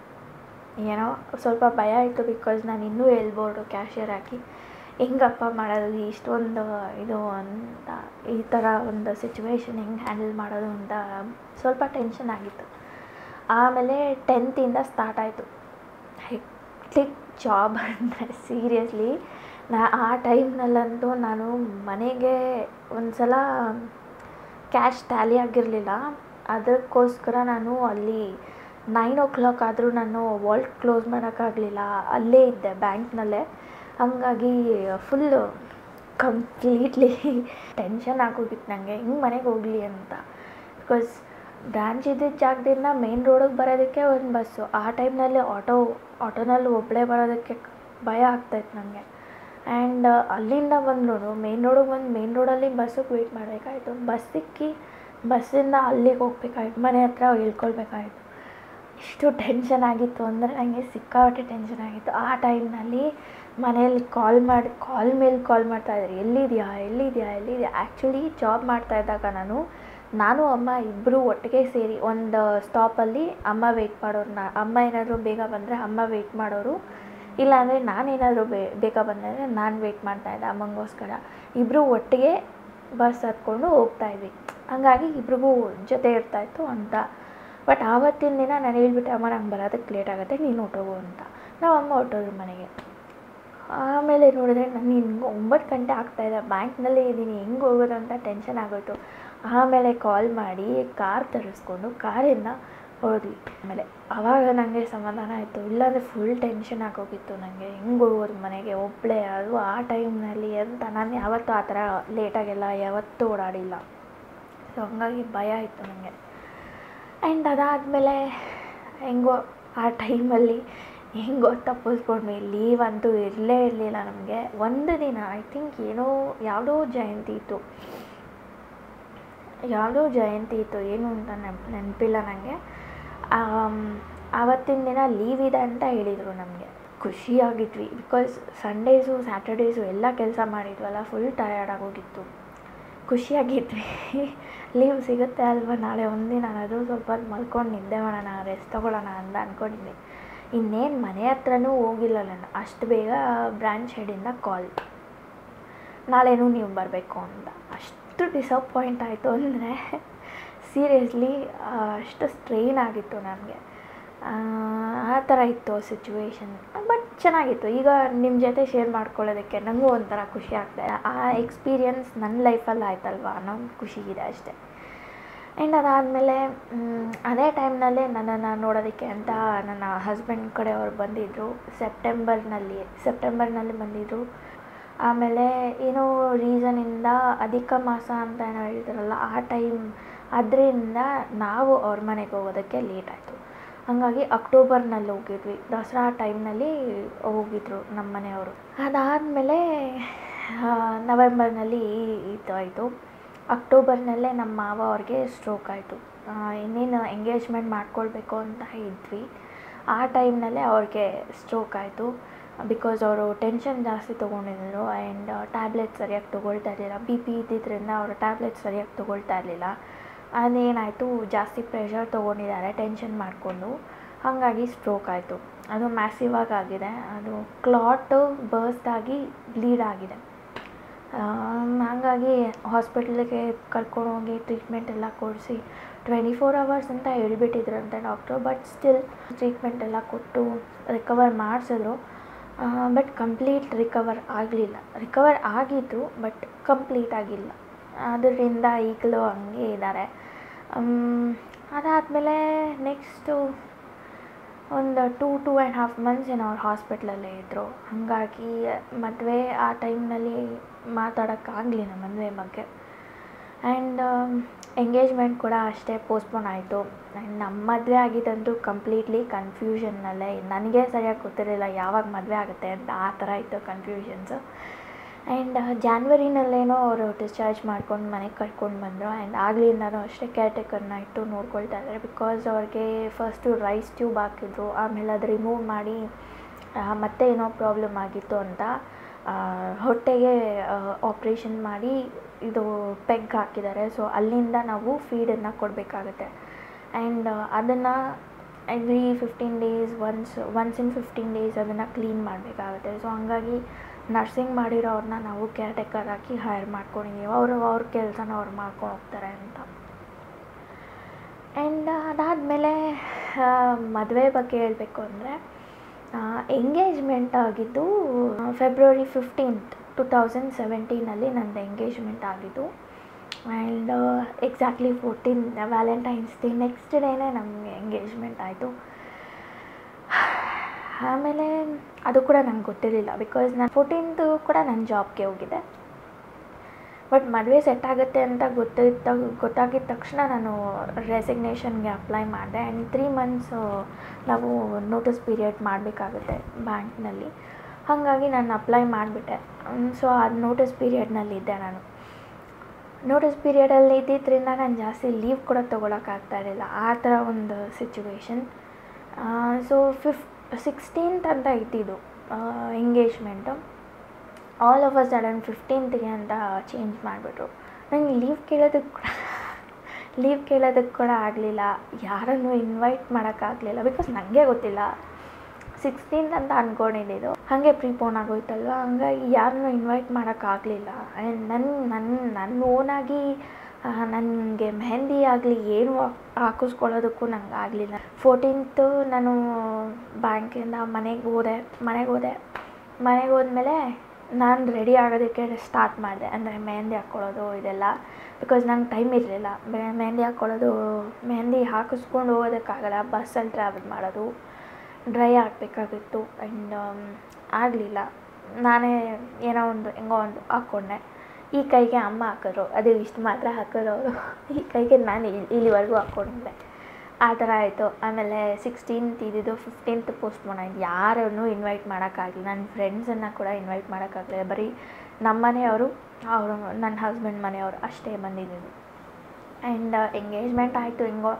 ಏನೋ ಸ್ವಲ್ಪ ಭಯ ಇತ್ತು, ಬಿಕಾಸ್ ನಾನು ಇನ್ನೂ ಹೇಳ್ಬೋದು ಕ್ಯಾಶಿಯರ್ ಆಗಿ ಹೆಂಗಪ್ಪ ಮಾಡೋದು ಇಷ್ಟೊಂದು ಇದು ಅಂತ, ಈ ಥರ ಒಂದು ಸಿಚುವೇಶನ್ ಹೆಂಗೆ ಹ್ಯಾಂಡಲ್ ಮಾಡೋದು ಅಂತ ಸ್ವಲ್ಪ ಟೆನ್ಷನ್ ಆಗಿತ್ತು. ಆಮೇಲೆ ಟೆಂತಿಂದ ಸ್ಟಾರ್ಟ್ ಆಯಿತು ಹೆಕ್ಟಿಕ್ ಜಾಬ್ ಅಂದರೆ ಸೀರಿಯಸ್ಲಿ. ನಾ ಆ ಟೈಮ್ನಲ್ಲಂತೂ ನಾನು ಮನೆಗೆ ಒಂದು ಸಲ ಕ್ಯಾಶ್ ಟ್ಯಾಲಿ ಆಗಿರಲಿಲ್ಲ, ಅದಕ್ಕೋಸ್ಕರ ನಾನು ಅಲ್ಲಿ ನೈನ್ ಓ ಕ್ಲಾಕ್ ಆದರೂ ನಾನು ವಾಲ್ಟ್ ಕ್ಲೋಸ್ ಮಾಡೋಕ್ಕಾಗಲಿಲ್ಲ, ಅಲ್ಲೇ ಇದ್ದೆ ಬ್ಯಾಂಕ್ನಲ್ಲೇ. ಹಾಗಾಗಿ ಫುಲ್ಲು ಕಂಪ್ಲೀಟ್ಲಿ ಟೆನ್ಷನ್ ಆಗೋಗಿತ್ತು ನನಗೆ, ಹಿಂಗೆ ಮನೆಗೆ ಹೋಗಲಿ ಅಂತ. ಬಿಕಾಸ್ ಬ್ರಾಂಚ್ ಇದ್ದಿದ್ದ ಜಾಗದಿಂದ ಮೇನ್ ರೋಡಿಗೆ ಬರೋದಕ್ಕೆ ಒಂದು ಬಸ್ಸು, ಆ ಟೈಮ್ನಲ್ಲಿ ಆಟೋ ಆಟೋನಲ್ಲಿ ಒಬ್ಬಳೇ ಬರೋದಕ್ಕೆ ಭಯ ಆಗ್ತಾಯಿತ್ತು ನನಗೆ. ಆ್ಯಂಡ್ ಅಲ್ಲಿಂದ ಬಂದ್ರು ಮೇನ್ ರೋಡಿಗೆ ಬಂದು ಮೇನ್ ರೋಡಲ್ಲಿ ಬಸ್ಸಿಗೆ ವೆಯ್ಟ್ ಮಾಡಬೇಕಾಯ್ತು, ಬಸ್ ಸಿಕ್ಕಿ ಬಸ್ಸಿಂದ ಅಲ್ಲಿಗೆ ಹೋಗ್ಬೇಕಾಯ್ತು, ಮನೆ ಹತ್ರ ಇಳ್ಕೊಳ್ಬೇಕಾಯ್ತು. ಇಷ್ಟು ಟೆನ್ಷನ್ ಆಗಿತ್ತು ಅಂದರೆ ನನಗೆ ಸಿಕ್ಕಾಪಟ್ಟೆ ಟೆನ್ಷನ್ ಆಗಿತ್ತು. ಆ ಟೈಮ್ನಲ್ಲಿ ಮನೇಲಿ ಕಾಲ್ ಮಾಡಿ ಕಾಲ್ ಮೇಲೆ ಕಾಲ್ ಮಾಡ್ತಾಯಿದ್ರು, ಎಲ್ಲಿದೆಯಾ ಎಲ್ಲಿದೆಯಾ ಎಲ್ಲಿದೆಯಾ ಆ್ಯಕ್ಚುಲಿ ಜಾಬ್ ಮಾಡ್ತಾಯಿದ್ದಾಗ ನಾನು ನಾನು ಅಮ್ಮ ಇಬ್ಬರು ಒಟ್ಟಿಗೆ ಸೇರಿ ಒಂದು ಸ್ಟಾಪಲ್ಲಿ ಅಮ್ಮ ವೆಯ್ಟ್ ಮಾಡೋರು, ನಾ ಅಮ್ಮ ಏನಾದರೂ ಬೇಗ ಬಂದರೆ ಅಮ್ಮ ವೆಯ್ಟ್ ಮಾಡೋರು, ಇಲ್ಲಾಂದರೆ ನಾನೇನಾದರೂ ಬೇ ಬೇಗ ಬಂದರೆ ನಾನು ವೆಯ್ಟ್ ಮಾಡ್ತಾಯಿದ್ದೆ ಅಮ್ಮಂಗೋಸ್ಕರ. ಇಬ್ಬರು ಒಟ್ಟಿಗೆ ಬಸ್ ಹತ್ಕೊಂಡು ಹೋಗ್ತಾಯಿದ್ವಿ, ಹಾಗಾಗಿ ಇಬ್ರಿಗೂ ಜೊತೆ ಇರ್ತಾಯಿತ್ತು ಅಂತ. ಬಟ್ ಆವತ್ತಿನ ದಿನ ನಾನು ಹೇಳ್ಬಿಟ್ಟೆ, ಅಮ್ಮ ನಂಗೆ ಬರೋದಕ್ಕೆ ಲೇಟ್ ಆಗುತ್ತೆ, ನೀನು ಹೊಟ್ಟೋಗು ಅಂತ. ನಾವು ಅಮ್ಮ ಹೊಟ್ಟೋದ್ರು ಮನೆಗೆ. ಆಮೇಲೆ ನೋಡಿದ್ರೆ ನಾನು ಹಿಂಗೆ ಒಂಬತ್ತು ಗಂಟೆ ಆಗ್ತಾಯಿದೆ, ಬ್ಯಾಂಕ್ನಲ್ಲೇ ಇದ್ದೀನಿ, ಹೆಂಗೆ ಹೋಗೋದು ಅಂತ ಟೆನ್ಷನ್ ಆಗೋಯ್ತು. ಆಮೇಲೆ ಕಾಲ್ ಮಾಡಿ ಕಾರ್ ತರಿಸ್ಕೊಂಡು ಕಾರಿಂದ ಹೋದ್ವಿ. ಆಮೇಲೆ ಆವಾಗ ನನಗೆ ಸಮಾಧಾನ ಆಯಿತು, ಇಲ್ಲಾಂದರೆ ಫುಲ್ ಟೆನ್ಷನ್ ಆಗೋಗಿತ್ತು ನನಗೆ, ಹೆಂಗೆ ಹೋಗೋದು ಮನೆಗೆ ಒಬ್ಬಳೇ, ಅದು ಆ ಟೈಮ್ನಲ್ಲಿ ಅಂತ. ನಾನು ಯಾವತ್ತೂ ಆ ಥರ ಲೇಟಾಗೆಲ್ಲ ಯಾವತ್ತೂ ಓಡಾಡಿಲ್ಲ, ಸೊ ಹಂಗಾಗಿ ಭಯ ಇತ್ತು ನನಗೆ. ಆ್ಯಂಡ್ ಅದಾದಮೇಲೆ ಹೆಂಗೋ ಆ ಟೈಮಲ್ಲಿ ಹೆಂಗೋ ತಪ್ಪಿಸ್ಕೊಂಡ್ವಿ. ಲೀವ್ ಅಂತೂ ಇರಲೇ ಇರಲಿಲ್ಲ ನಮಗೆ. ಒಂದು ದಿನ ಐ ಥಿಂಕ್ ಏನೋ ಯಾವುದೋ ಜಯಂತಿ ಇತ್ತು, ಯಾವುದೋ ಜಯಂತಿ ಇತ್ತು ಏನು ಅಂತ ನೆನಪು ನೆನಪಿಲ್ಲ ನನಗೆ. ಆವತ್ತಿನ ದಿನ ಲೀವ್ ಇದೆ ಅಂತ ಹೇಳಿದರು ನಮಗೆ. ಖುಷಿಯಾಗಿದ್ವಿ, ಬಿಕಾಸ್ ಸಂಡೇಸು ಸ್ಯಾಟರ್ಡೇಸು ಎಲ್ಲ ಕೆಲಸ ಮಾಡಿದ್ವಲ್ಲ, ಫುಲ್ ಟಯರ್ಡ್ ಆಗೋಗಿತ್ತು. ಖುಷಿಯಾಗಿದ್ವಿ, ಲೀವ್ ಸಿಗುತ್ತೆ ಅಲ್ವಾ ನಾಳೆ ಒಂದಿನ, ಅದು ಸ್ವಲ್ಪ ಮಲ್ಕೊಂಡು ನಿದ್ದೆ ಮಾಡೋಣ, ರೆಸ್ಟ್ ತೊಗೊಳ್ಳೋಣ ಅಂತ ಅಂದ್ಕೊಂಡಿದ್ವಿ. ಇನ್ನೇನು ಮನೆ ಹತ್ರನೂ ಹೋಗಿಲ್ಲ ನಾನು, ಅಷ್ಟು ಬೇಗ ಬ್ರಾಂಚ್ ಹೆಡಿಂದ ಕಾಲ್, ನಾಳೆನೂ ನೀವು ಬರಬೇಕು ಅಂತ. ಅಷ್ಟು ಡಿಸಪಾಯಿಂಟ್ ಆಯಿತು ಅಂದರೆ ಸೀರಿಯಸ್ಲಿ ಅಷ್ಟು ಸ್ಟ್ರೈನ್ ಆಗಿತ್ತು ನನಗೆ. ಆ ಥರ ಇತ್ತು ಸಿಚುವೇಶನ್, ಬಟ್ ಚೆನ್ನಾಗಿತ್ತು. ಈಗ ನಿಮ್ಮ ಜೊತೆ ಶೇರ್ ಮಾಡ್ಕೊಳ್ಳೋದಕ್ಕೆ ನನಗೂ ಒಂಥರ ಖುಷಿ ಆಗ್ತಾಯಿದೆ. ಆ ಎಕ್ಸ್ಪೀರಿಯನ್ಸ್ ನನ್ನ ಲೈಫಲ್ಲಿ ಆಯ್ತಲ್ವ ಅನ್ನೋ ಖುಷಿ ಇದೆ ಅಷ್ಟೇ. ಆ್ಯಂಡ್ ಅದಾದಮೇಲೆ ಅದೇ ಟೈಮ್ನಲ್ಲೇ ನನ್ನನ್ನು ನೋಡೋದಕ್ಕೆ ಅಂತ ನನ್ನ ಹಸ್ಬೆಂಡ್ ಕಡೆಯವ್ರು ಬಂದಿದ್ದರು. ಸೆಪ್ಟೆಂಬರ್ನಲ್ಲಿ ಸೆಪ್ಟೆಂಬರ್ನಲ್ಲಿ ಬಂದಿದ್ದರು. ಆಮೇಲೆ ಏನೋ ರೀಸನಿಂದ ಅಧಿಕ ಮಾಸ ಅಂತ ಏನೋ ಹೇಳ್ತಾರಲ್ಲ, ಆ ಟೈಮ್ ಅದರಿಂದ ನಾವು ಅವ್ರ ಮನೆಗೆ ಹೋಗೋದಕ್ಕೆ ಲೇಟ್ ಆಯಿತು. ಹಾಗಾಗಿ ಅಕ್ಟೋಬರ್ನಲ್ಲಿ ಹೋಗಿದ್ವಿ, ದಸರಾ ಟೈಮ್ನಲ್ಲಿ ಹೋಗಿದ್ರು ನಮ್ಮ ಮನೆಯವರು. ಅದಾದಮೇಲೆ ನವೆಂಬರ್ನಲ್ಲಿ ಇದು ಆಯಿತು. ಅಕ್ಟೋಬರ್ನಲ್ಲೇ ನಮ್ಮ ಮಾವ ಅವ್ರಿಗೆ ಸ್ಟ್ರೋಕ್ ಆಯಿತು. ಇನ್ನೇನು ಎಂಗೇಜ್ಮೆಂಟ್ ಮಾಡ್ಕೊಳ್ಬೇಕು ಅಂತ ಇದ್ವಿ, ಆ ಟೈಮ್ನಲ್ಲೇ ಅವ್ರಿಗೆ ಸ್ಟ್ರೋಕ್ ಆಯಿತು. ಬಿಕಾಸ್ ಅವರು ಟೆನ್ಷನ್ ಜಾಸ್ತಿ ತೊಗೊಂಡಿದ್ರು ಆ್ಯಂಡ್ ಟ್ಯಾಬ್ಲೆಟ್ ಸರಿಯಾಗಿ ತೊಗೊಳ್ತಾ ಇರಲಿಲ್ಲ. ಬಿ ಪಿ ಇದ್ದಿದ್ದರಿಂದ ಅವರು ಟ್ಯಾಬ್ಲೆಟ್ ಸರಿಯಾಗಿ ತೊಗೊಳ್ತಾ ಇರಲಿಲ್ಲ. ಅದೇನಾಯಿತು, ಜಾಸ್ತಿ ಪ್ರೆಷರ್ ತೊಗೊಂಡಿದ್ದಾರೆ ಟೆನ್ಷನ್ ಮಾಡಿಕೊಂಡು, ಹಾಗಾಗಿ ಸ್ಟ್ರೋಕ್ ಆಯಿತು. ಅದು ಮ್ಯಾಸಿವ್ ಆಗಿ ಆಗಿದೆ, ಅದು ಕ್ಲಾಟ್ ಬರ್ಸ್ಟ್ ಆಗಿ ಬ್ಲೀಡ್ ಆಗಿದೆ. ಹಾಗಾಗಿ ಹಾಸ್ಪಿಟ್ಲಿಗೆ ಕರ್ಕೊಂಡೋಗಿ ಟ್ರೀಟ್ಮೆಂಟ್ ಎಲ್ಲ ಕೊಡಿಸಿ ಟ್ವೆಂಟಿ ಫೋರ್ ಅವರ್ಸ್ ಅಂತ ಹೇಳ್ಬಿಟ್ಟಿದ್ರಂತೆ ಡಾಕ್ಟ್ರು. ಬಟ್ ಸ್ಟಿಲ್ ಟ್ರೀಟ್ಮೆಂಟ್ ಎಲ್ಲ ಕೊಟ್ಟು ರಿಕವರ್ ಮಾಡಿಸಿದ್ರು, ಬಟ್ ಕಂಪ್ಲೀಟ್ ರಿಕವರ್ ಆಗಲಿಲ್ಲ. ರಿಕವರ್ ಆಗಿತ್ತು ಬಟ್ ಕಂಪ್ಲೀಟ್ ಆಗಿಲ್ಲ, ಅದರಿಂದ ಈಗಲೂ ಹಂಗೆ ಇದ್ದಾರೆ. ಅದಾದಮೇಲೆ ನೆಕ್ಸ್ಟು ಒಂದು two two and half months ಏನೋ ಅವ್ರು ಹಾಸ್ಪಿಟ್ಲಲ್ಲೇ ಇದ್ದರು. ಹಾಗಾಗಿ ಮದುವೆ ಆ ಟೈಮ್ನಲ್ಲಿ ಮಾತಾಡೋಕ್ಕಾಗಲಿಲ್ಲ ಮದುವೆ ಬಗ್ಗೆ. ಆ್ಯಂಡ್ ಎಂಗೇಜ್ಮೆಂಟ್ ಕೂಡ ಅಷ್ಟೇ ಪೋಸ್ಟ್ಪೋನ್ ಆಯಿತು. ಆ್ಯಂಡ್ ನಮ್ಮ ಮದುವೆ ಆಗಿದ್ದಂತೂ ಕಂಪ್ಲೀಟ್ಲಿ ಕನ್ಫ್ಯೂಷನ್ನಲ್ಲೇ, ನನಗೆ ಸರಿಯಾಗಿ ಗೊತ್ತಿರಲಿಲ್ಲ ಯಾವಾಗ ಮದುವೆ ಆಗುತ್ತೆ ಅಂತ, ಆ ಥರ ಇತ್ತು ಕನ್ಫ್ಯೂಷನ್ಸು. ಆ್ಯಂಡ್ ಜಾನ್ವರಿನಲ್ಲೇನೋ ಅವರು ಡಿಸ್ಚಾರ್ಜ್ ಮಾಡ್ಕೊಂಡು ಮನೆಗೆ ಕರ್ಕೊಂಡು ಬಂದರು. ಆ್ಯಂಡ್ ಆಗ್ಲಿಂದನೂ ಅಷ್ಟೇ ಕೇರ್ ಟೇಕರ್ನ ಇಟ್ಟು ನೋಡ್ಕೊಳ್ತಾ ಇದ್ದಾರೆ. ಬಿಕಾಸ್ ಅವ್ರಿಗೆ ಫಸ್ಟು ರೈಸ್ ಟ್ಯೂಬ್ ಹಾಕಿದ್ರು, ಆಮೇಲೆ ಅದು ರಿಮೂವ್ ಮಾಡಿ ಮತ್ತೆ ಏನೋ ಪ್ರಾಬ್ಲಮ್ ಆಗಿತ್ತು ಅಂತ ಹೊಟ್ಟೆಗೆ ಆಪ್ರೇಷನ್ ಮಾಡಿ ಇದು ಪೆಗ್ ಹಾಕಿದ್ದಾರೆ. ಸೊ ಅಲ್ಲಿಂದ ನಾವು ಫೀಡನ್ನು ಕೊಡಬೇಕಾಗತ್ತೆ. ಆ್ಯಂಡ್ ಅದನ್ನು every fifteen days once once in fifteen days ಅದನ್ನು ಕ್ಲೀನ್ ಮಾಡಬೇಕಾಗುತ್ತೆ. ಸೊ ಹಂಗಾಗಿ ನರ್ಸಿಂಗ್ ಮಾಡಿರೋರನ್ನ ನಾವು ಕೇರ್ ಟೇಕರ್ ಹಾಕಿ ಹೈರ್ ಮಾಡ್ಕೊಂಡಿದ್ದೀವಿ. ಅವರು ಅವ್ರ ಕೆಲಸನ ಅವ್ರು ಮಾಡ್ಕೊಂಡು ಹೋಗ್ತಾರೆ ಅಂತ. ಆ್ಯಂಡ್ ಅದಾದಮೇಲೆ ಮದುವೆ ಬಗ್ಗೆ ಹೇಳಬೇಕು ಅಂದರೆ, ಎಂಗೇಜ್ಮೆಂಟ್ ಆಗಿದ್ದು ಫೆಬ್ರವರಿ ಫಿಫ್ಟೀನ್ತ್ ಟು ತೌಸಂಡ್ ಸೆವೆಂಟೀನಲ್ಲಿ ನಂದು ಎಂಗೇಜ್ಮೆಂಟ್ ಆಗಿದ್ದು. And exactly fourteen Valentine's day next ಡೇನೇ ನಮಗೆ ಎಂಗೇಜ್ಮೆಂಟ್ ಆಯಿತು. ಆಮೇಲೆ ಅದು ಕೂಡ ನಂಗೆ ಗೊತ್ತಿರಲಿಲ್ಲ, ಬಿಕಾಸ್ ನಾನು ಫೋರ್ಟೀನ್ತು ಕೂಡ ನನ್ನ ಜಾಬ್ಗೆ ಹೋಗಿದ್ದೆ. ಬಟ್ ಮದುವೆ ಸೆಟ್ ಆಗುತ್ತೆ ಅಂತ ಗೊತ್ತಿದ್ದ ಗೊತ್ತಾಗಿದ್ದ ತಕ್ಷಣ ನಾನು ರೆಸಿಗ್ನೇಷನ್ಗೆ ಅಪ್ಲೈ ಮಾಡಿದೆ. ಆ್ಯಂಡ್ ತ್ರೀ ಮಂತ್ಸು ನಾವು ನೋಟಿಸ್ ಪೀರಿಯಡ್ ಮಾಡಬೇಕಾಗುತ್ತೆ ಬ್ಯಾಂಕ್ನಲ್ಲಿ. ಹಾಗಾಗಿ ನಾನು ಅಪ್ಲೈ ಮಾಡಿಬಿಟ್ಟೆ. ಸೊ ಅದು ನೋಟಿಸ್ ಪೀರಿಯಡ್ನಲ್ಲಿದ್ದೆ. ನಾನು ನೋಟಿಸ್ ಪೀರಿಯಡಲ್ಲಿ ಇದ್ದಿದ್ದರಿಂದ ನಾನು ಜಾಸ್ತಿ ಲೀವ್ ಕೂಡ ತೊಗೊಳಕ್ಕಾಗ್ತಾ ಇರಲಿಲ್ಲ, ಆ ಥರ ಒಂದು ಸಿಚುವೇಶನ್. ಸೊ ಫಿಫ್ ಸಿಕ್ಸ್ಟೀನ್ತ್ ಅಂತ ಇದ್ದಿದ್ದು engagement. All of a sudden ಫಿಫ್ಟೀನ್ತ್ಗೆ ಅಂತ ಚೇಂಜ್ ಮಾಡಿಬಿಟ್ರು. ನಂಗೆ ಲೀವ್ ಕೇಳೋದಕ್ಕೆ ಕೂಡ ಲೀವ್ ಕೇಳೋದಕ್ಕೆ ಕೂಡ ಆಗಲಿಲ್ಲ, ಯಾರನ್ನು ಇನ್ವೈಟ್ ಮಾಡೋಕ್ಕಾಗಲಿಲ್ಲ. ಬಿಕಾಸ್ ನನಗೆ ಗೊತ್ತಿಲ್ಲ, ಸಿಕ್ಸ್ಟೀನ್ತ್ ಅಂತ ಅಂದ್ಕೊಂಡಿದ್ದು ಹಾಗೆ ಪ್ರೀಪೋನ್ ಆಗೋಯ್ತಲ್ವ. ಹಂಗಾಗಿ ಯಾರನ್ನೂ ಇನ್ವೈಟ್ ಮಾಡೋಕ್ಕಾಗಲಿಲ್ಲ. ಆ್ಯಂಡ್ ನನ್ನ ನನ್ನ ನನ್ನ ಓನಾಗಿ ನನಗೆ ಮೆಹಂದಿ ಆಗಲಿ ಏನು ಹಾಕಿಸ್ಕೊಳ್ಳೋದಕ್ಕೂ ನಂಗೆ ಆಗಲಿಲ್ಲ. ಫೋರ್ಟೀನ್ತು ನಾನು ಬ್ಯಾಂಕಿಂದ ಮನೆಗೆ ಹೋದೆ ಮನೆಗೆ ಹೋದೆ ಮನೆಗೆ ಹೋದ್ಮೇಲೆ ನಾನು ರೆಡಿ ಆಗೋದಕ್ಕೆ ಸ್ಟಾರ್ಟ್ ಮಾಡಿದೆ. ಅಂದರೆ ಮೆಹಂದಿ ಹಾಕ್ಕೊಳ್ಳೋದು ಇದೆಲ್ಲ, ಬಿಕಾಸ್ ನಂಗೆ ಟೈಮ್ ಇರಲಿಲ್ಲ. ಮೆಹಂದಿ ಹಾಕ್ಕೊಳ್ಳೋದು ಮೆಹಂದಿ ಹಾಕಿಸ್ಕೊಂಡು ಹೋಗೋದಕ್ಕಾಗಲ್ಲ, ಬಸ್ಸಲ್ಲಿ ಟ್ರಾವೆಲ್ ಮಾಡೋದು, ಡ್ರೈ ಆಗಬೇಕಾಗಿತ್ತು. ಆ್ಯಂಡ್ ಆಗಲಿಲ್ಲ. ನಾನೇ ಏನೋ ಒಂದು ಹೆಂಗೋ ಒಂದು ಹಾಕ್ಕೊಂಡೆ. ಈ ಕೈಗೆ ಅಮ್ಮ ಹಾಕಿದ್ರು, ಅದು ಇಷ್ಟು ಮಾತ್ರ ಹಾಕಿದ್ರು ಅವರು. ಈ ಕೈಗೆ ನಾನು ಇಲ್ಲಿವರೆಗೂ ಹಾಕ್ಕೊಂಡಿದ್ದೆ. ಆ ಥರ ಆಯಿತು. ಆಮೇಲೆ ಸಿಕ್ಸ್ಟೀನ್ತ್ ಇದ್ದಿದ್ದು ಫಿಫ್ಟೀನ್ತ್ ಪೋಸ್ಟ್ಪೋನ್ ಆಯಿತು. ಯಾರನ್ನೂ ಇನ್ವೈಟ್ ಮಾಡೋಕ್ಕಾಗಲಿಲ್ಲ. ನನ್ನ ಫ್ರೆಂಡ್ಸನ್ನು ಕೂಡ ಇನ್ವೈಟ್ ಮಾಡೋಕ್ಕಾಗಲಿಲ್ಲ. ಬರೀ ನಮ್ಮ ಮನೆಯವರು, ಅವರು ನನ್ನ ಹಸ್ಬೆಂಡ್ ಮನೆಯವರು ಅಷ್ಟೇ ಬಂದಿದ್ದು. ಆ್ಯಂಡ್ ಎಂಗೇಜ್ಮೆಂಟ್ ಆಯಿತು ಹೆಂಗೋ.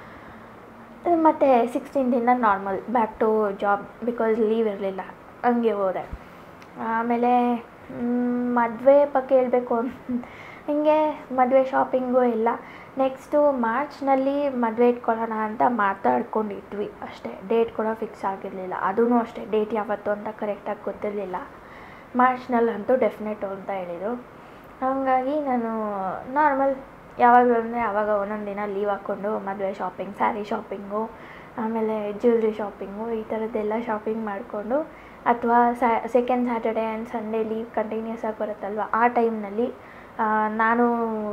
ಮತ್ತು ಸಿಕ್ಸ್ಟೀನ್ತಿಂದ normal back to job, because leave ಇರಲಿಲ್ಲ, ಹಂಗೆ ಹೋದೆ. ಆಮೇಲೆ ಮದುವೆ ಬಗ್ಗೆ ಹೇಳಬೇಕು ಹಿಂಗೆ ಮದುವೆ ಶಾಪಿಂಗು ಎಲ್ಲ ನೆಕ್ಸ್ಟು ಮಾರ್ಚ್ನಲ್ಲಿ ಮದುವೆ ಇಟ್ಕೊಳ್ಳೋಣ ಅಂತ ಮಾತಾಡ್ಕೊಂಡಿದ್ವಿ ಅಷ್ಟೇ. ಡೇಟ್ ಕೂಡ ಫಿಕ್ಸ್ ಆಗಿರಲಿಲ್ಲ. ಅದೂ ಅಷ್ಟೇ, ಡೇಟ್ ಯಾವತ್ತು ಅಂತ ಕರೆಕ್ಟಾಗಿ ಗೊತ್ತಿರಲಿಲ್ಲ. ಮಾರ್ಚ್ನಲ್ಲಂತೂ ಡೆಫಿನೆಟು ಅಂತ ಹೇಳಿದರು. ಹಾಗಾಗಿ ನಾನು ನಾರ್ಮಲ್ ಯಾವಾಗ ಅಂದರೆ ಆವಾಗ ಒಂದೊಂದು ದಿನ ಲೀವ್ ಹಾಕ್ಕೊಂಡು ಮದುವೆ ಶಾಪಿಂಗ್, ಸ್ಯಾರಿ ಶಾಪಿಂಗು, ಆಮೇಲೆ ಜ್ಯುವೆಲ್ರಿ ಶಾಪಿಂಗು, ಈ ಥರದ್ದೆಲ್ಲ ಶಾಪಿಂಗ್ ಮಾಡಿಕೊಂಡು, ಅಥವಾ ಸ್ಯಾ second Saturday and Sunday leave continuous ಆಗಿ ಬರುತ್ತಲ್ವ, ಆ ಟೈಮ್ನಲ್ಲಿ ನಾನು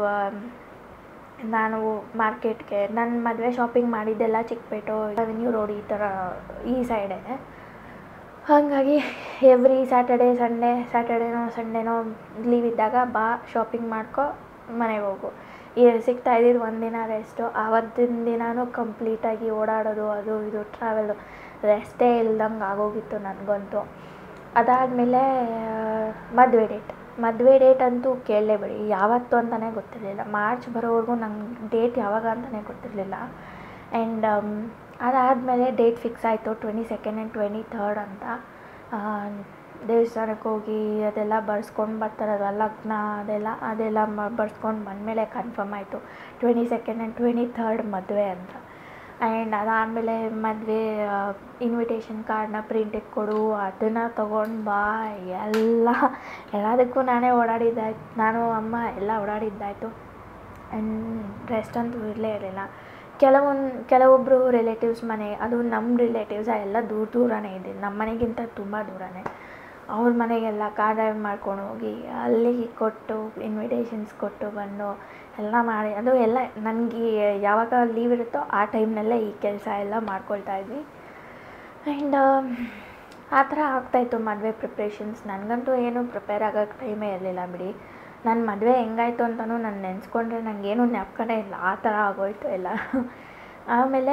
ನಾನು ಮಾರ್ಕೆಟ್ಗೆ, ನನ್ನ ಮದುವೆ ಶಾಪಿಂಗ್ ಮಾಡಿದ್ದೆಲ್ಲ ಚಿಕ್ಕಪೇಟೆ ರೆವೆನ್ಯೂ ರೋಡ್ ಈ ಥರ ಈ ಸೈಡೇ. ಹಾಗಾಗಿ ಎವ್ರಿ ಸ್ಯಾಟರ್ಡೇ ಸಂಡೇ ಸ್ಯಾಟರ್ಡೇನೋ ಸಂಡೇನೋ ಲೀವ್ ಇದ್ದಾಗ ಬಾ ಶಾಪಿಂಗ್ ಮಾಡ್ಕೊ ಮನೆಗೆ ಹೋಗು. ಈ ಸಿಗ್ತಾ ಇದ್ದಿದ್ದು ಒಂದಿನ ರೆಸ್ಟು. ಆವತ್ತಿನ ದಿನವೂ ಕಂಪ್ಲೀಟಾಗಿ ಓಡಾಡೋದು, ಅದು ಇದು ಟ್ರಾವೆಲು, ರೆಸ್ಟೇ ಇಲ್ದಂಗೆ ಆಗೋಗಿತ್ತು ನನಗಂತೂ. ಅದಾದಮೇಲೆ ಮದುವೆ ಡೇಟ್ ಮದುವೆ ಡೇಟ್ ಅಂತೂ ಕೇಳಲೇಬೇಡಿ, ಯಾವತ್ತು ಅಂತಲೇ ಗೊತ್ತಿರಲಿಲ್ಲ. ಮಾರ್ಚ್ ಬರೋವರೆಗೂ ನಂಗೆ ಡೇಟ್ ಯಾವಾಗ ಅಂತಲೇ ಗೊತ್ತಿರಲಿಲ್ಲ. ಆ್ಯಂಡ್ ಅದಾದಮೇಲೆ ಡೇಟ್ ಫಿಕ್ಸ್ ಆಯಿತು, twenty second and twenty third ಅಂತ. ದೇವಸ್ಥಾನಕ್ಕೆ ಹೋಗಿ ಅದೆಲ್ಲ ಬರ್ಸ್ಕೊಂಡು ಬರ್ತಾರಲ್ವ ಲಗ್ನ, ಅದೆಲ್ಲ ಅದೆಲ್ಲ ಮ ಬರ್ಸ್ಕೊಂಡು ಬಂದಮೇಲೆ ಕನ್ಫರ್ಮ್ ಆಯಿತು twenty second and twenty third ಮದುವೆ ಅಂತ. ಆ್ಯಂಡ್ ಅದಾದಮೇಲೆ ಮದುವೆ ಇನ್ವಿಟೇಷನ್ ಕಾರ್ಡನ್ನ ಪ್ರಿಂಟಿಗೆ ಕೊಡು, ಅದನ್ನು ತೊಗೊಂಡು ಬಾ, ಎಲ್ಲ ಎಲ್ಲದಕ್ಕೂ ನಾನೇ ಓಡಾಡಿದ್ದಾಯ್ತು. ನಾನು ಅಮ್ಮ ಎಲ್ಲ ಓಡಾಡಿದ್ದಾಯಿತು. ಆ್ಯಂಡ್ ರೆಸ್ಟ್ ಅಂತೂ ಇರಲೇ ಇರಲಿಲ್ಲ. ಕೆಲವೊಂದು ಕೆಲವೊಬ್ಬರು ರಿಲೇಟಿವ್ಸ್ ಮನೆ, ಅದು ನಮ್ಮ ರಿಲೇಟಿವ್ಸ್ ಎಲ್ಲ ದೂರ ದೂರನೇ ಇದ್ದಿದ್ದು, ನಮ್ಮ ಮನೆಗಿಂತ ತುಂಬ ದೂರನೇ. ಅವ್ರ ಮನೆಗೆಲ್ಲ ಕಾರ್ ಡ್ರೈವ್ ಮಾಡ್ಕೊಂಡು ಹೋಗಿ ಅಲ್ಲಿಗೆ ಕೊಟ್ಟು ಇನ್ವಿಟೇಷನ್ಸ್ ಕೊಟ್ಟು ಬಂದು ಎಲ್ಲ ಮಾಡಿ, ಅದು ಎಲ್ಲ ನನಗೆ ಯಾವಾಗ ಲೀವ್ ಇರುತ್ತೋ ಆ ಟೈಮ್ನಲ್ಲೇ ಈ ಕೆಲಸ ಎಲ್ಲ ಮಾಡ್ಕೊಳ್ತಾ ಇದ್ವಿ. ಆ್ಯಂಡ್ ಆ ಥರ ಆಗ್ತಾಯಿತ್ತು ಮದುವೆ ಪ್ರಿಪ್ರೇಷನ್ಸ್. ನನಗಂತೂ ಏನೂ ಪ್ರಿಪೇರ್ ಆಗೋಕ್ಕೆ ಟೈಮೇ ಇರಲಿಲ್ಲ ಬಿಡಿ. ನನ್ನ ಮದುವೆ ಹೆಂಗಾಯ್ತು ಅಂತಲೂ ನಾನು ನೆನೆಸ್ಕೊಂಡ್ರೆ ನನಗೇನು ಜ್ಞಾಪಕನೇ ಇಲ್ಲ, ಆ ಥರ ಆಗೋಯ್ತು ಎಲ್ಲ. ಆಮೇಲೆ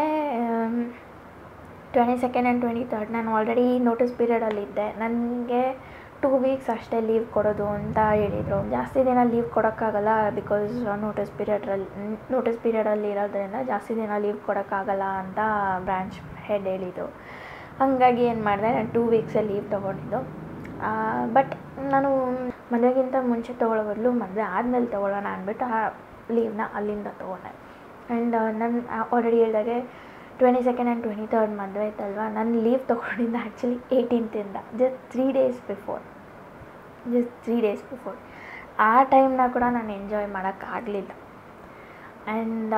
twenty second and twenty third ನಾನು ಆಲ್ರೆಡಿ ನೋಟಿಸ್ ಪೀರಿಯಡಲ್ಲಿದ್ದೆ. ನನಗೆ ಟೂ ವೀಕ್ಸ್ ಅಷ್ಟೇ ಲೀವ್ ಕೊಡೋದು ಅಂತ ಹೇಳಿದರು. ಜಾಸ್ತಿ ದಿನ ಲೀವ್ ಕೊಡೋಕ್ಕಾಗಲ್ಲ, ಬಿಕಾಸ್ ನೋಟಿಸ್ ಪೀರಿಯಡ್ರಲ್ಲಿ ನೋಟಿಸ್ ಪೀರಿಯಡಲ್ಲಿ ಇರೋದ್ರಿಂದ ಜಾಸ್ತಿ ದಿನ ಲೀವ್ ಕೊಡೋಕ್ಕಾಗಲ್ಲ ಅಂತ ಬ್ರಾಂಚ್ ಹೆಡ್ ಹೇಳಿದರು. ಹಾಗಾಗಿ ಏನು ಮಾಡಿದೆ, ನಾನು ಟೂ ವೀಕ್ಸೇ ಲೀವ್ ತೊಗೊಂಡಿದ್ದು. ಬಟ್ ನಾನು ಮದುವೆಗಿಂತ ಮುಂಚೆ ತೊಗೊಳ್ಳೋ ಬದಲು ಮದುವೆ ಆದಮೇಲೆ ತೊಗೊಳ್ಳೋಣ ಅಂದ್ಬಿಟ್ಟು ಆ ಲೀವ್ನ ಅಲ್ಲಿಂದ ತೊಗೊಂಡೆ. ಆ್ಯಂಡ್ ನನ್ನ ಆಲ್ರೆಡಿ ಹೇಳಿದಾಗೆ twenty second and twenty third ಮದುವೆ ಇತ್ತಲ್ವ, ನಾನು ಲೀವ್ ತೊಗೊಂಡಿದ್ದೆ ಆ್ಯಕ್ಚುಲಿ ಏಯ್ಟೀನ್ತಿಂದ, just three days before just three days before ಆ ಟೈಮ್ನ ಕೂಡ ನಾನು ಎಂಜಾಯ್ ಮಾಡೋಕ್ಕಾಗಲಿಲ್ಲ. ಆ್ಯಂಡ್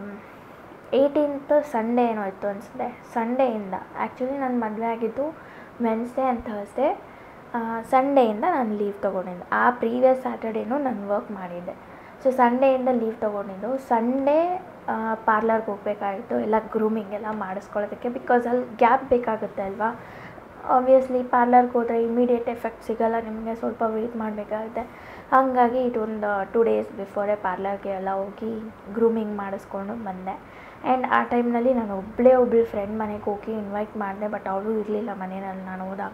ಏಯ್ಟೀನ್ತ್ ಸಂಡೇ ಏನೋ ಇತ್ತು ಅನಿಸುತ್ತೆ. ಸಂಡೇಯಿಂದ ಆ್ಯಕ್ಚುಲಿ ನನ್ನ ಮದುವೆ ಆಗಿದ್ದು ವೆನ್ಸ್ಡೇ ಆ್ಯಂಡ್ ಥರ್ಸ್ಡೇ, ಸಂಡೇಯಿಂದ ನಾನು ಲೀವ್ ತೊಗೊಂಡಿದ್ದೆ. ಆ ಪ್ರೀವಿಯಸ್ ಸ್ಯಾಟರ್ಡೇನೂ ನಾನು ವರ್ಕ್ ಮಾಡಿದ್ದೆ. ಸೊ ಸಂಡೇಯಿಂದ ಲೀವ್ ತೊಗೊಂಡಿದ್ದು. ಸಂಡೇ ಪಾರ್ಲರ್ಗೆ ಹೋಗಬೇಕಾಗಿತ್ತು, ಎಲ್ಲ ಗ್ರೂಮಿಂಗ್ ಎಲ್ಲ ಮಾಡಿಸ್ಕೊಳ್ಳೋದಕ್ಕೆ, ಬಿಕಾಸ್ ಅಲ್ಲಿ ಗ್ಯಾಪ್ ಬೇಕಾಗುತ್ತೆ ಅಲ್ವಾ. ಆಬ್ವಿಯಸ್ಲಿ ಪಾರ್ಲರ್ಗೆ ಹೋದರೆ ಇಮಿಡಿಯೇಟ್ ಎಫೆಕ್ಟ್ ಸಿಗೋಲ್ಲ, ನಿಮಗೆ ಸ್ವಲ್ಪ ವೆಯ್ಟ್ ಮಾಡಬೇಕಾಗುತ್ತೆ. ಹಾಗಾಗಿ ಇದೊಂದು ಟು ಡೇಸ್ ಬಿಫೋರೇ ಪಾರ್ಲರ್ಗೆ ಎಲ್ಲ ಹೋಗಿ ಗ್ರೂಮಿಂಗ್ ಮಾಡಿಸ್ಕೊಂಡು ಬಂದೆ. ಆ್ಯಂಡ್ ಆ ಟೈಮ್ನಲ್ಲಿ ನಾನು ಒಬ್ಬಳೇ ಒಬ್ಬಳು ಫ್ರೆಂಡ್ ಮನೆಗೆ ಹೋಗಿ ಇನ್ವೈಟ್ ಮಾಡಿದೆ, ಬಟ್ ಅವಳು ಇರಲಿಲ್ಲ ಮನೆಯಲ್ಲಿ ನಾನು ಹೋದಾಗ.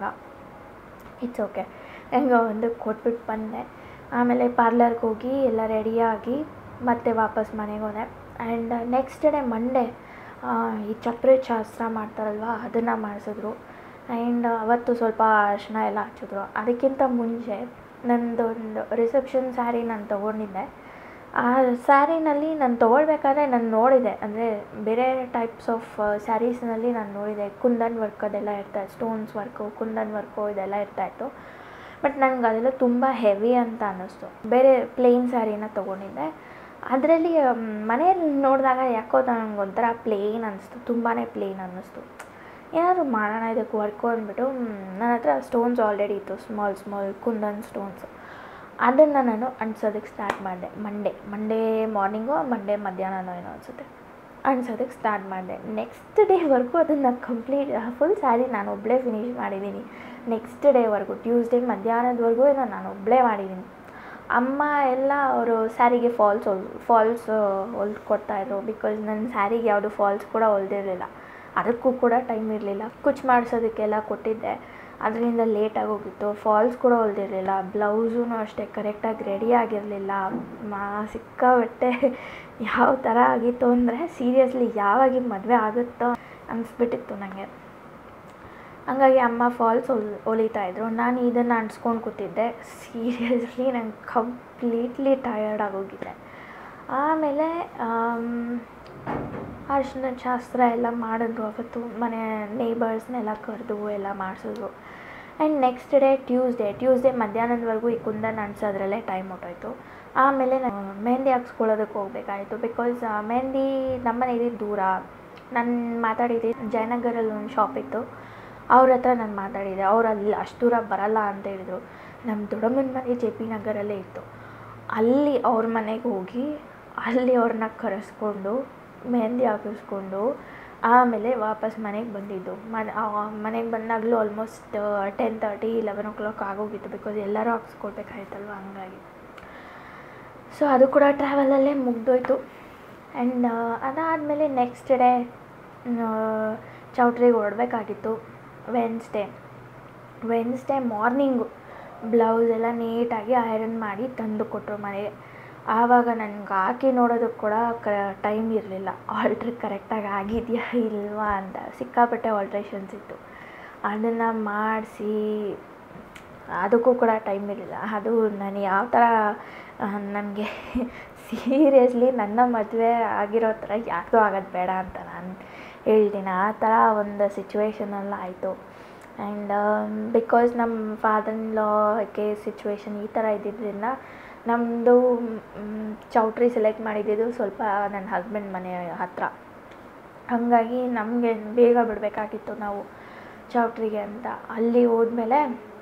ಇಟ್ಸ್ ಓಕೆ, ಹೆಂಗೋ ಒಂದು ಕೊಟ್ಬಿಟ್ಟು ಬಂದೆ. ಆಮೇಲೆ ಪಾರ್ಲರ್ಗೆ ಹೋಗಿ ಎಲ್ಲ ರೆಡಿಯಾಗಿ ಮತ್ತೆ ವಾಪಸ್ ಮನೆಗೆ ಹೋದೆ. ಆ್ಯಂಡ್ ನೆಕ್ಸ್ಟ್ ಡೇ ಮಂಡೇ ಈ ಚಪ್ರೆ ಶಾಸ್ತ್ರ ಮಾಡ್ತಾರಲ್ವ, ಅದನ್ನು ಮಾಡಿಸಿದ್ರು. ಆ್ಯಂಡ್ ಅವತ್ತು ಸ್ವಲ್ಪ ಅರಿಶಿನ ಎಲ್ಲ ಹಚ್ಚಿದ್ರು. ಅದಕ್ಕಿಂತ ಮುಂಚೆ ನನ್ನದೊಂದು ರಿಸೆಪ್ಷನ್ ಸ್ಯಾರಿ ನಾನು ತೊಗೊಂಡಿದ್ದೆ. ಆ ಸ್ಯಾರಿನಲ್ಲಿ ನಾನು ತೊಗೊಳ್ಬೇಕಾದ್ರೆ ನಾನು ನೋಡಿದೆ, ಅಂದರೆ ಬೇರೆ ಟೈಪ್ಸ್ ಆಫ್ ಸ್ಯಾರೀಸ್ನಲ್ಲಿ ನಾನು ನೋಡಿದೆ ಕುಂದನ್ ವರ್ಕ್ ಅದೆಲ್ಲ ಇರ್ತಾಯಿತ್ತು, ಸ್ಟೋನ್ಸ್ ವರ್ಕು, ಕುಂದನ್ ವರ್ಕು ಇದೆಲ್ಲ ಇರ್ತಾಯಿತ್ತು. ಬಟ್ ನನಗೆ ಅದೆಲ್ಲ ತುಂಬ ಹೆವಿ ಅಂತ ಅನ್ನಿಸ್ತು. ಬೇರೆ ಪ್ಲೇನ್ ಸ್ಯಾರಿನ ತೊಗೊಂಡಿದ್ದೆ. ಅದರಲ್ಲಿ ಮನೆಯಲ್ಲಿ ನೋಡಿದಾಗ ಯಾಕೋ ನನಗೆ ಒಂಥರ ಪ್ಲೇನ್ ಅನ್ನಿಸ್ತು, ತುಂಬಾ ಪ್ಲೇನ್ ಅನ್ನಿಸ್ತು. ಏನಾದರೂ ಮಾಡೋಣ ಇದಕ್ಕೆ ವರ್ಕು ಅಂದ್ಬಿಟ್ಟು ನನ್ನ ಹತ್ರ ಸ್ಟೋನ್ಸ್ ಆಲ್ರೆಡಿ ಇತ್ತು, ಸ್ಮಾಲ್ ಸ್ಮಾಲ್ ಕುಂದನ್ ಸ್ಟೋನ್ಸು. ಅದನ್ನು ನಾನು ಅಂಟಿಸೋದಕ್ಕೆ ಸ್ಟಾರ್ಟ್ ಮಾಡಿದೆ. ಮಂಡೇ ಮಂಡೇ ಮಾರ್ನಿಂಗು ಮಂಡೇ ಮಧ್ಯಾಹ್ನನೋ ಏನೋ ಅನಿಸುತ್ತೆ ಅಂಟಿಸೋದಕ್ಕೆ ಸ್ಟಾರ್ಟ್ ಮಾಡಿದೆ. ನೆಕ್ಸ್ಟ್ ಡೇವರೆಗೂ ಅದನ್ನು ಕಂಪ್ಲೀಟ್ ಫುಲ್ ಸ್ಯಾರಿ ನಾನು ಒಬ್ಬಳೇ ಫಿನಿಷ್ ಮಾಡಿದ್ದೀನಿ. ನೆಕ್ಸ್ಟ್ ಡೇವರೆಗೂ ಟ್ಯೂಸ್ಡೇ ಮಧ್ಯಾಹ್ನದವರೆಗೂ ಏನೋ ನಾನು ಒಬ್ಬಳೇ ಮಾಡಿದ್ದೀನಿ. ಅಮ್ಮ ಎಲ್ಲ ಅವರು ಸ್ಯಾರಿಗೆ ಫಾಲ್ಸ್ ಹೊಲ್ ಫಾಲ್ಸ್ ಹೊಲ್ದು ಕೊಡ್ತಾಯಿದ್ರು, ಬಿಕಾಸ್ ನನ್ನ ಸ್ಯಾರಿಗೆ ಯಾವುದು ಫಾಲ್ಸ್ ಕೂಡ ಹೊಲ್ದಿರಲಿಲ್ಲ, ಅದಕ್ಕೂ ಕೂಡ ಟೈಮ್ ಇರಲಿಲ್ಲ. ಕುಚ್ ಮಾಡಿಸೋದಕ್ಕೆಲ್ಲ ಕೊಟ್ಟಿದ್ದೆ, ಅದರಿಂದ ಲೇಟಾಗಿ ಹೋಗಿತ್ತು. ಫಾಲ್ಸ್ ಕೂಡ ಹೊಲ್ದಿರಲಿಲ್ಲ, ಬ್ಲೌಸೂ ಅಷ್ಟೇ ಕರೆಕ್ಟಾಗಿ ರೆಡಿ ಆಗಿರಲಿಲ್ಲ. ಮಾ ಸಿಕ್ಕಾಬಟ್ಟೆ ಯಾವ ಥರ ಆಗಿತ್ತು ಅಂದರೆ ಸೀರಿಯಸ್ಲಿ ಯಾವಾಗ ಮದುವೆ ಆಗುತ್ತೋ ಅನಿಸ್ಬಿಟ್ಟಿತ್ತು ನನಗೆ. ಹಂಗಾಗಿ ಅಮ್ಮ ಫಾಲ್ಸ್ ಹೊಲ್ ಹೊಲಿತಾಯಿದ್ರು, ನಾನು ಇದನ್ನು ಅಂಟಿಸ್ಕೊಂಡು ಕೂತಿದ್ದೆ. ಸೀರಿಯಸ್ಲಿ ನಂಗೆ ಕಂಪ್ಲೀಟ್ಲಿ ಟಯರ್ಡ್ ಆಗೋಗಿದ್ದೆ. ಆಮೇಲೆ ಅರಿಶಿನ ಶಾಸ್ತ್ರ ಎಲ್ಲ ಮಾಡಿದ್ರು. ಅವತ್ತು ಮನೆ ನೇಬರ್ಸ್ನೆಲ್ಲ ಕರೆದು ಎಲ್ಲ ಮಾಡಿಸಿದ್ರು. And next day Tuesday Tuesday ಮಧ್ಯಾಹ್ನದವರೆಗೂ ಈ ಕುಂದನ್ ಅಂಟಿಸೋದ್ರಲ್ಲೇ ಟೈಮ್ ಹೊಟ್ಟೋಯ್ತು. ಆಮೇಲೆ ನಾನು ಮೆಹಂದಿ ಹಾಕ್ಸ್ಕೊಳ್ಳೋದಕ್ಕೆ ಹೋಗಬೇಕಾಯಿತು, ಬಿಕಾಸ್ ಮೆಹಂದಿ ನಮ್ಮನೇಲಿ ದೂರ. ನಾನು ಮಾತಾಡಿದ್ದೆ ಜಯನಗರಲ್ಲಿ ಒಂದು ಶಾಪ್ ಇತ್ತು, ಅವ್ರ ಹತ್ರ ನಾನು ಮಾತಾಡಿದೆ. ಅವ್ರು ಅಲ್ಲಿ ಅಷ್ಟು ದೂರ ಬರಲ್ಲ ಅಂತ ಹೇಳಿದರು. ನಮ್ಮ ದೊಡ್ಡಮ್ಮನ ಮನೆ ಜೆ ಪಿ ನಗರಲ್ಲೇ ಇತ್ತು. ಅಲ್ಲಿ ಅವ್ರ ಮನೆಗೆ ಹೋಗಿ ಅಲ್ಲಿ ಅವ್ರನ್ನ ಕರೆಸ್ಕೊಂಡು ಮೆಹಂದಿ ಹಾಕಿಸ್ಕೊಂಡು ಆಮೇಲೆ ವಾಪಸ್ ಮನೆಗೆ ಬಂದಿದ್ದು. ಮನೆ ಮನೆಗೆ ಬಂದಾಗಲೂ almost ten thirty eleven o'clock ಆಗೋಗಿತ್ತು, ಬಿಕಾಸ್ ಎಲ್ಲರೂ ಹಾಕ್ಸ್ಕೊಳ್ಬೇಕಾಯ್ತಲ್ವ, ಹಂಗಾಗಿ. ಸೊ ಅದು ಕೂಡ ಟ್ರಾವೆಲಲ್ಲೇ ಮುಗ್ದೋಯ್ತು. ಆ್ಯಂಡ್ ಅದಾದಮೇಲೆ ನೆಕ್ಸ್ಟ್ ಡೇ ಚೌಟ್ರಿಗೆ ಹೊರಡಬೇಕಾಗಿತ್ತು. ವೆನ್ಸ್ಡೇ ವೆನ್ಸ್ಡೇ ಮಾರ್ನಿಂಗು ಬ್ಲೌಸ್ ಎಲ್ಲ ನೀಟಾಗಿ ಐರನ್ ಮಾಡಿ ತಂದು ಕೊಟ್ಟರು ಮನೆಗೆ. ಆವಾಗ ನನಗೆ ಹಾಕಿ ನೋಡೋದಕ್ಕೆ ಕೂಡ ಕ ಟೈಮ್ ಇರಲಿಲ್ಲ, ಆಲ್ಟ್ರ್ ಕರೆಕ್ಟಾಗಿ ಆಗಿದೆಯಾ ಇಲ್ವಾ ಅಂತ. ಸಿಕ್ಕಾಪಟ್ಟೆ ಆಲ್ಟ್ರೇಷನ್ಸ್ ಇತ್ತು, ಅದನ್ನು ಮಾಡಿಸಿ ಅದಕ್ಕೂ ಕೂಡ ಟೈಮ್ ಇರಲಿಲ್ಲ. ಅದು ನಾನು ಯಾವ ಥರ ನನಗೆ ಸೀರಿಯಸ್ಲಿ ನನ್ನ ಮದುವೆ ಆಗಿರೋ ಥರ ಯಾರಿಗೂ ಆಗೋದು ಬೇಡ ಅಂತ ನಾನು ಹೇಳ್ತೀನಿ. ಆ ಥರ ಒಂದು ಸಿಚುವೇಷನೆಲ್ಲ ಆಯಿತು. ಆ್ಯಂಡ್ ಬಿಕಾಸ್ ನಮ್ಮ ಫಾದರ್ ಇನ್ ಲಾಗೆ ಸಿಚುವೇಶನ್ ಈ ಥರ ಇದ್ದಿದ್ದರಿಂದ ನಮ್ಮದು ಚೌಟ್ರಿ ಸೆಲೆಕ್ಟ್ ಮಾಡಿದ್ದು ಸ್ವಲ್ಪ ನನ್ನ ಹಸ್ಬೆಂಡ್ ಮನೆ ಹತ್ತಿರ. ಹಾಗಾಗಿ ನಮಗೆ ಬೇಗ ಬಿಡಬೇಕಾಗಿತ್ತು ನಾವು ಚೌಟ್ರಿಗೆ ಅಂತ. ಅಲ್ಲಿ ಹೋದ್ಮೇಲೆ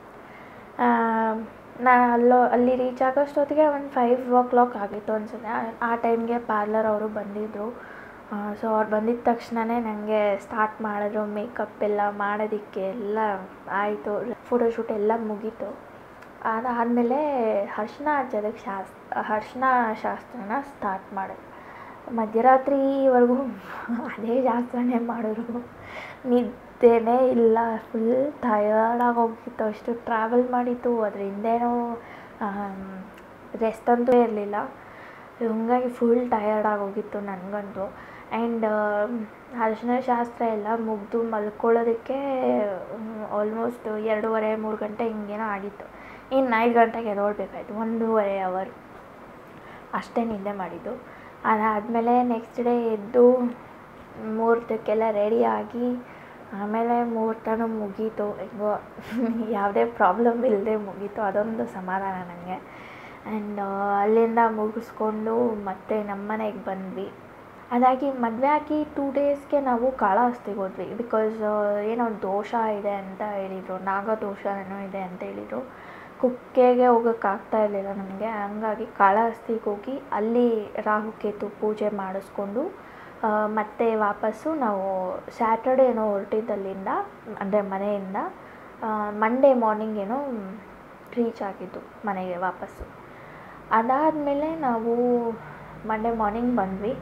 ನಾನು ಅಲ್ಲೋ ಅಲ್ಲಿ ರೀಚ್ ಆಗೋಷ್ಟೊತ್ತಿಗೆ ಒಂದು ಫೈವ್ ಓ ಕ್ಲಾಕ್ ಆಗಿತ್ತು ಅನಿಸುತ್ತೆ. ಆ ಟೈಮ್ಗೆ ಪಾರ್ಲರ್ ಅವರು ಬಂದಿದ್ದರು. ಸೊ ಅವ್ರು ಬಂದಿದ್ದ ತಕ್ಷಣವೇ ನನಗೆ ಸ್ಟಾರ್ಟ್ ಮಾಡಿದ್ರು. ಮೇಕಪ್ ಎಲ್ಲ ಮಾಡೋದಕ್ಕೆ ಎಲ್ಲ ಆಯಿತು, ಫೋಟೋಶೂಟ್ ಎಲ್ಲ ಮುಗೀತು. ಅದಾದಮೇಲೆ ಅರಿಶಿನ ಹಚ್ಚೋದಕ್ಕೆ ಶಾಸ್ ಅರಿಶಿನ ಶಾಸ್ತ್ರನ ಸ್ಟಾರ್ಟ್ ಮಾಡಿದ್ರು. ಮಧ್ಯರಾತ್ರಿವರೆಗೂ ಅದೇ ಶಾಸ್ತ್ರನೇ ಮಾಡಿದ್ರು. ನಿದ್ದೆನೇ ಇಲ್ಲ, ಫುಲ್ ಟಯರ್ಡಾಗಿ ಹೋಗಿತ್ತು. ಅಷ್ಟು ಟ್ರಾವೆಲ್ ಮಾಡಿತ್ತು, ಅದ್ರ ಹಿಂದೇನೂ ರೆಸ್ಟ್ ಅಂತೂ ಇರಲಿಲ್ಲ. ಹಂಗಾಗಿ ಫುಲ್ ಟಯರ್ಡಾಗಿ ಹೋಗಿತ್ತು ನನಗಂತೂ. ಆ್ಯಂಡ್ ಅರಿಶಿನ ಶಾಸ್ತ್ರ ಎಲ್ಲ ಮುಗಿದು ಮಲ್ಕೊಳ್ಳೋದಕ್ಕೆ ಆಲ್ಮೋಸ್ಟ್ ಎರಡೂವರೆ ಮೂರು ಗಂಟೆ ಹಿಂಗೇನೋ ಆಗಿತ್ತು. ಇನ್ನು ಐದು ಗಂಟೆಗೆ ಎದ್ದೇಳಬೇಕಾಯ್ತು, ಒಂದೂವರೆ ಅವರ್ ಅಷ್ಟೇ ನಿದ್ದೆ ಮಾಡಿದ್ದು. ಅದಾದಮೇಲೆ ನೆಕ್ಸ್ಟ್ ಡೇ ಎದ್ದು ಮುಹೂರ್ತಕ್ಕೆಲ್ಲ ರೆಡಿಯಾಗಿ ಆಮೇಲೆ ಮುಹೂರ್ತನೂ ಮುಗೀತು. ಹೆಂಗೋ ಯಾವುದೇ ಪ್ರಾಬ್ಲಮ್ ಇಲ್ಲದೆ ಮುಗೀತು, ಅದೊಂದು ಸಮಾಧಾನ ನನಗೆ. ಆ್ಯಂಡ್ ಅಲ್ಲಿಂದ ಮುಗಿಸ್ಕೊಂಡು ಮತ್ತೆ ನಮ್ಮ ಮನೆಗೆ ಬಂದ್ವಿ. ಅದಾಗಿ ಮದುವೆ ಆಗಿ ಟೂ ಡೇಸ್ಗೆ ನಾವು ಕಾಳಹಸ್ತಿಗೆ ಹೋದ್ವಿ. ಬಿಕಾಸ್ ಏನೋ ದೋಷ ಇದೆ ಅಂತ ಹೇಳಿದರು, ನಾಗ ದೋಷ ಏನೋ ಇದೆ ಅಂತ ಹೇಳಿದರು. ಕುಕ್ಕೆಗೆ ಹೋಗೋಕ್ಕಾಗ್ತಾ ಇರಲಿಲ್ಲ ನಮಗೆ. ಹಂಗಾಗಿ ಕಾಳಹಸ್ತಿಗೆ ಹೋಗಿ ಅಲ್ಲಿ ರಾಹುಕೇತು ಪೂಜೆ ಮಾಡಿಸ್ಕೊಂಡು ಮತ್ತೆ ವಾಪಸ್ಸು ನಾವು ಸ್ಯಾಟರ್ಡೇ ಏನೋ ಹೊರಟಿದ್ದಲ್ಲಿಂದ, ಅಂದರೆ ಮನೆಯಿಂದ ಮಂಡೇ ಮಾರ್ನಿಂಗ್ ಏನೋ ರೀಚ್ ಆಗಿದ್ದು ಮನೆಗೆ ವಾಪಸ್ಸು. ಅದಾದಮೇಲೆ ನಾವು ಮಂಡೇ ಮಾರ್ನಿಂಗ್ ಬಂದ್ವಿ.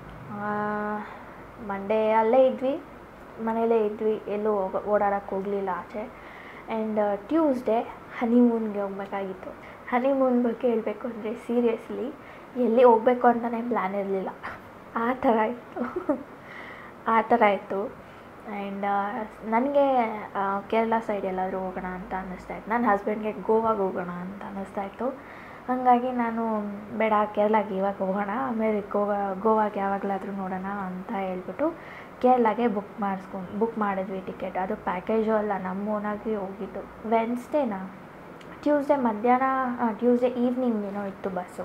ಮಂಡೇ ಅಲ್ಲೇ ಇದ್ವಿ, ಮನೇಲೇ ಇದ್ವಿ, ಎಲ್ಲೂ ಹೋಗ ಓಡಾಡೋಕ್ಕೆ ಹೋಗಲಿಲ್ಲ ಆಚೆ. ಆ್ಯಂಡ್ ಟ್ಯೂಸ್ಡೇ ಹನಿಮೂನ್ಗೆ ಹೋಗ್ಬೇಕಾಗಿತ್ತು. ಹನಿಮೂನ್ ಬಗ್ಗೆ ಹೇಳಬೇಕು ಅಂದರೆ ಸೀರಿಯಸ್ಲಿ ಎಲ್ಲಿ ಹೋಗಬೇಕು ಅಂತಲೇ ಪ್ಲ್ಯಾನ್ ಇರಲಿಲ್ಲ, ಆ ಥರ ಇತ್ತು ಆ ಥರ ಇತ್ತು. ಆ್ಯಂಡ್ ನನಗೆ ಕೇರಳ ಸೈಡ್ ಎಲ್ಲಾದರೂ ಹೋಗೋಣ ಅಂತ ಅನ್ನಿಸ್ತಾಯಿತ್ತು. ನನ್ನ ಹಸ್ಬೆಂಡ್ಗೆ ಗೋವಾಗೆ ಹೋಗೋಣ ಅಂತ ಅನ್ನಿಸ್ತಾಯಿತ್ತು. ಹಾಗಾಗಿ ನಾನು ಬೇಡ ಕೇರಳಗೆ ಇವಾಗ ಹೋಗೋಣ, ಆಮೇಲೆ ಗೋವಾ ಗೋವಾಗೆ ಯಾವಾಗಲಾದರೂ ನೋಡೋಣ ಅಂತ ಹೇಳ್ಬಿಟ್ಟು ಕೇರಳಗೆ ಬುಕ್ ಮಾಡಿಸ್ಕೊಂಡು ಬುಕ್ ಮಾಡಿದ್ವಿ ಟಿಕೆಟ್. ಅದು ಪ್ಯಾಕೇಜು ಅಲ್ಲ, ನಮ್ಮ ಓನಾಗಿ ಹೋಗಿದ್ದು. ವೆನ್ಸ್ಡೇನಾ ಟ್ಯೂಸ್ಡೇ ಮಧ್ಯಾಹ್ನ ಟ್ಯೂಸ್ಡೇ ಈವ್ನಿಂಗ್ ಏನೋ ಇತ್ತು ಬಸ್ಸು.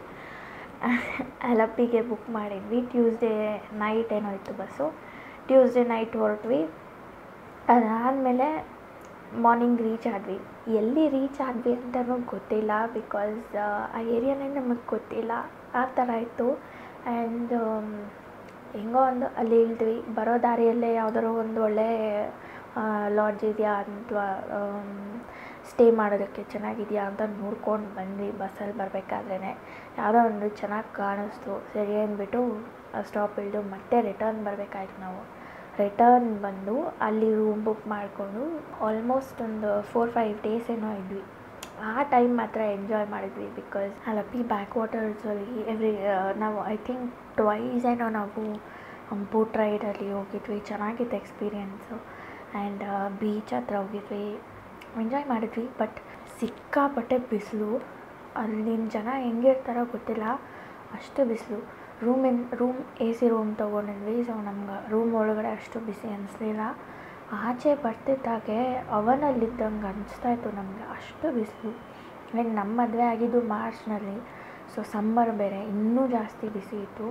ಅಲಪಿಗೆ ಬುಕ್ ಮಾಡಿದ್ವಿ. ಟ್ಯೂಸ್ಡೇ ನೈಟ್ ಏನೋ ಇತ್ತು ಬಸ್ಸು. ಟ್ಯೂಸ್ಡೇ ನೈಟ್ ಹೊರಟ್ವಿ. ಅದಾದಮೇಲೆ ಮಾರ್ನಿಂಗ್ ರೀಚ್ ಆದ್ವಿ. ಎಲ್ಲಿ ರೀಚ್ ಆದ್ವಿ ಅಂತಲೂ ಗೊತ್ತಿಲ್ಲ, ಬಿಕಾಸ್ ಆ ಏರಿಯಾನೇ ನಮಗೆ ಗೊತ್ತಿಲ್ಲ, ಆ ಥರ ಇತ್ತು. ಆ್ಯಂಡ್ ಹೆಂಗೋ ಒಂದು ಅಲ್ಲಿ ಇಳಿದ್ವಿ. ಬರೋ ದಾರಿಯಲ್ಲೇ ಯಾವುದಾದ್ರು ಒಂದು ಒಳ್ಳೆ ಲಾಡ್ಜ್ ಇದೆಯಾ ಅಥವಾ ಸ್ಟೇ ಮಾಡೋದಕ್ಕೆ ಚೆನ್ನಾಗಿದೆಯಾ ಅಂತ ನೋಡ್ಕೊಂಡು ಬಂದ್ವಿ. ಬಸ್ಸಲ್ಲಿ ಬರಬೇಕಾದ್ರೇ ಯಾವುದೋ ಒಂದು ಚೆನ್ನಾಗಿ ಕಾಣಿಸ್ತು, ಸರಿ ಅಂದ್ಬಿಟ್ಟು ಸ್ಟಾಪ್ ಇಳಿದು ಮತ್ತೆ ರಿಟರ್ನ್ ಬರಬೇಕಾಯ್ತು ನಾವು. ರಿಟರ್ನ್ ಬಂದು ಅಲ್ಲಿ ರೂಮ್ ಬುಕ್ ಮಾಡಿಕೊಂಡು ಆಲ್ಮೋಸ್ಟ್ ಒಂದು ಫೋರ್ ಫೈವ್ ಡೇಸ್ ಏನೋ ಇದ್ವಿ. ಆ ಟೈಮ್ ಮಾತ್ರ ಎಂಜಾಯ್ ಮಾಡಿದ್ವಿ. ಬಿಕಾಸ್ ಅಲಪಿ ಬ್ಯಾಕ್ ವಾಟರ್ಸಲ್ಲಿ ಎವ್ರಿ ನಾವು ಐ ಥಿಂಕ್ ಟ್ವೈಸ್ ಏನೋ ನಾವು ಬೋಟ್ ರೈಡಲ್ಲಿ ಹೋಗಿದ್ವಿ. ಚೆನ್ನಾಗಿತ್ತು ಎಕ್ಸ್ಪೀರಿಯೆನ್ಸು. ಆ್ಯಂಡ್ ಬೀಚ್ ಹತ್ರ ಹೋಗಿದ್ವಿ, ಎಂಜಾಯ್ ಮಾಡಿದ್ವಿ. ಬಟ್ ಸಿಕ್ಕಾಪಟ್ಟೆ ಬಿಸಿಲು. ಅಲ್ಲಿನ ಜನ ಹೆಂಗಿರ್ತಾರೋ ಗೊತ್ತಿಲ್ಲ, ಅಷ್ಟು ಬಿಸಿಲು. ರೂಮಿನ ರೂಮ್ ಎ ಸಿ ರೂಮ್ ತೊಗೊಂಡಿದ್ವಿ. ಸೊ ನಮ್ಗೆ ರೂಮ್ ಒಳಗಡೆ ಅಷ್ಟು ಬಿಸಿ ಅನ್ನಿಸ್ಲಿಲ್ಲ. ಆಚೆ ಬರ್ತಿದ್ದಾಗೆ ಅವನಲ್ಲಿದ್ದಂಗೆ ಅನಿಸ್ತಾಯಿತ್ತು ನಮಗೆ, ಅಷ್ಟು ಬಿಸಿಲು. ಆ್ಯಂಡ್ ನಮ್ಮ ಮದುವೆ ಆಗಿದ್ದು ಮಾರ್ಚ್ನಲ್ಲಿ, ಸೊ ಸಮ್ಮರ್ ಬೇರೆ, ಇನ್ನೂ ಜಾಸ್ತಿ ಬಿಸಿ ಇತ್ತು.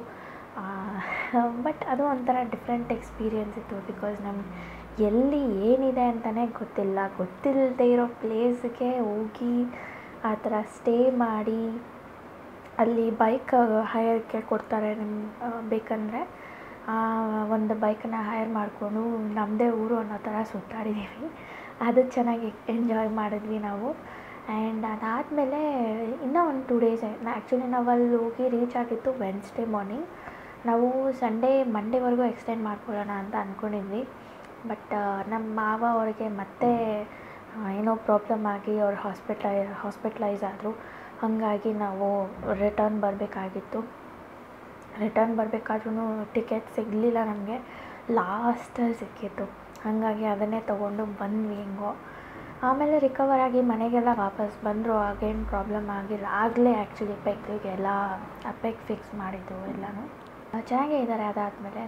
ಬಟ್ ಅದು ಒಂಥರ ಡಿಫ್ರೆಂಟ್ ಎಕ್ಸ್ಪೀರಿಯೆನ್ಸ್ ಇತ್ತು. ಬಿಕಾಸ್ ನಮ್ಗೆ ಎಲ್ಲಿ ಏನಿದೆ ಅಂತಲೇ ಗೊತ್ತಿಲ್ಲ, ಗೊತ್ತಿಲ್ಲದೆ ಇರೋ ಪ್ಲೇಸ್ಗೆ ಹೋಗಿ ಆ ಥರ ಸ್ಟೇ ಮಾಡಿ, ಅಲ್ಲಿ ಬೈಕ್ ಹೈಯರ್ಗೆ ಕೊಡ್ತಾರೆ. ನಿಮ್ಮ ಬೇಕಂದರೆ ಒಂದು ಬೈಕನ್ನು ಹೈಯರ್ ಮಾಡಿಕೊಂಡು ನಮ್ಮದೇ ಊರು ಅನ್ನೋ ಥರ ಸುತ್ತಾಡಿದ್ದೀವಿ. ಅದು ಚೆನ್ನಾಗಿ ಎಂಜಾಯ್ ಮಾಡಿದ್ವಿ ನಾವು. ಆ್ಯಂಡ್ ಅದಾದಮೇಲೆ ಇನ್ನೂ ಒಂದು ಟೂ ಡೇಸ್ ಆ್ಯಕ್ಚುಲಿ ನಾವು ಅಲ್ಲಿ ಹೋಗಿ ರೀಚ್ ಆಗಿತ್ತು ವೆನ್ಸ್ಡೇ ಮಾರ್ನಿಂಗ್. ನಾವು ಸಂಡೇ ಮಂಡೇವರೆಗೂ ಎಕ್ಸ್ಟೆಂಡ್ ಮಾಡ್ಕೊಳ್ಳೋಣ ಅಂತ ಅಂದ್ಕೊಂಡಿದ್ವಿ. ಬಟ್ ನಮ್ಮ ಮಾವ ಅವ್ರಿಗೆ ಮತ್ತೆ ಏನೋ ಪ್ರಾಬ್ಲಮ್ ಆಗಿ ಅವ್ರು ಹಾಸ್ಪಿಟ್ಲೈ ಹಾಸ್ಪಿಟ್ಲೈಸ್ ಆದರು. ಹಾಗಾಗಿ ನಾವು ರಿಟರ್ನ್ ಬರಬೇಕಾಗಿತ್ತು. ರಿಟರ್ನ್ ಬರಬೇಕಾದ್ರೂ ಟಿಕೆಟ್ ಸಿಗಲಿಲ್ಲ ನಮಗೆ, ಲಾಸ್ಟಲ್ಲಿ ಸಿಕ್ಕಿತ್ತು. ಹಾಗಾಗಿ ಅದನ್ನೇ ತೊಗೊಂಡು ಬಂದ್ವಿ ಹೆಂಗೋ. ಆಮೇಲೆ ರಿಕವರ್ ಆಗಿ ಮನೆಗೆಲ್ಲ ವಾಪಸ್ ಬಂದರು. ಆಗೇನು ಪ್ರಾಬ್ಲಮ್ ಆಗಿಲ್ಲ. ಆಗಲೇ ಆ್ಯಕ್ಚುಲಿ ಪೆಗ್ಗೆಲ್ಲ ಪೆಗ್ ಫಿಕ್ಸ್ ಮಾಡಿದ್ದು ಎಲ್ಲನೂ ಚೆನ್ನಾಗೇ ಇದ್ದಾರೆ. ಅದಾದಮೇಲೆ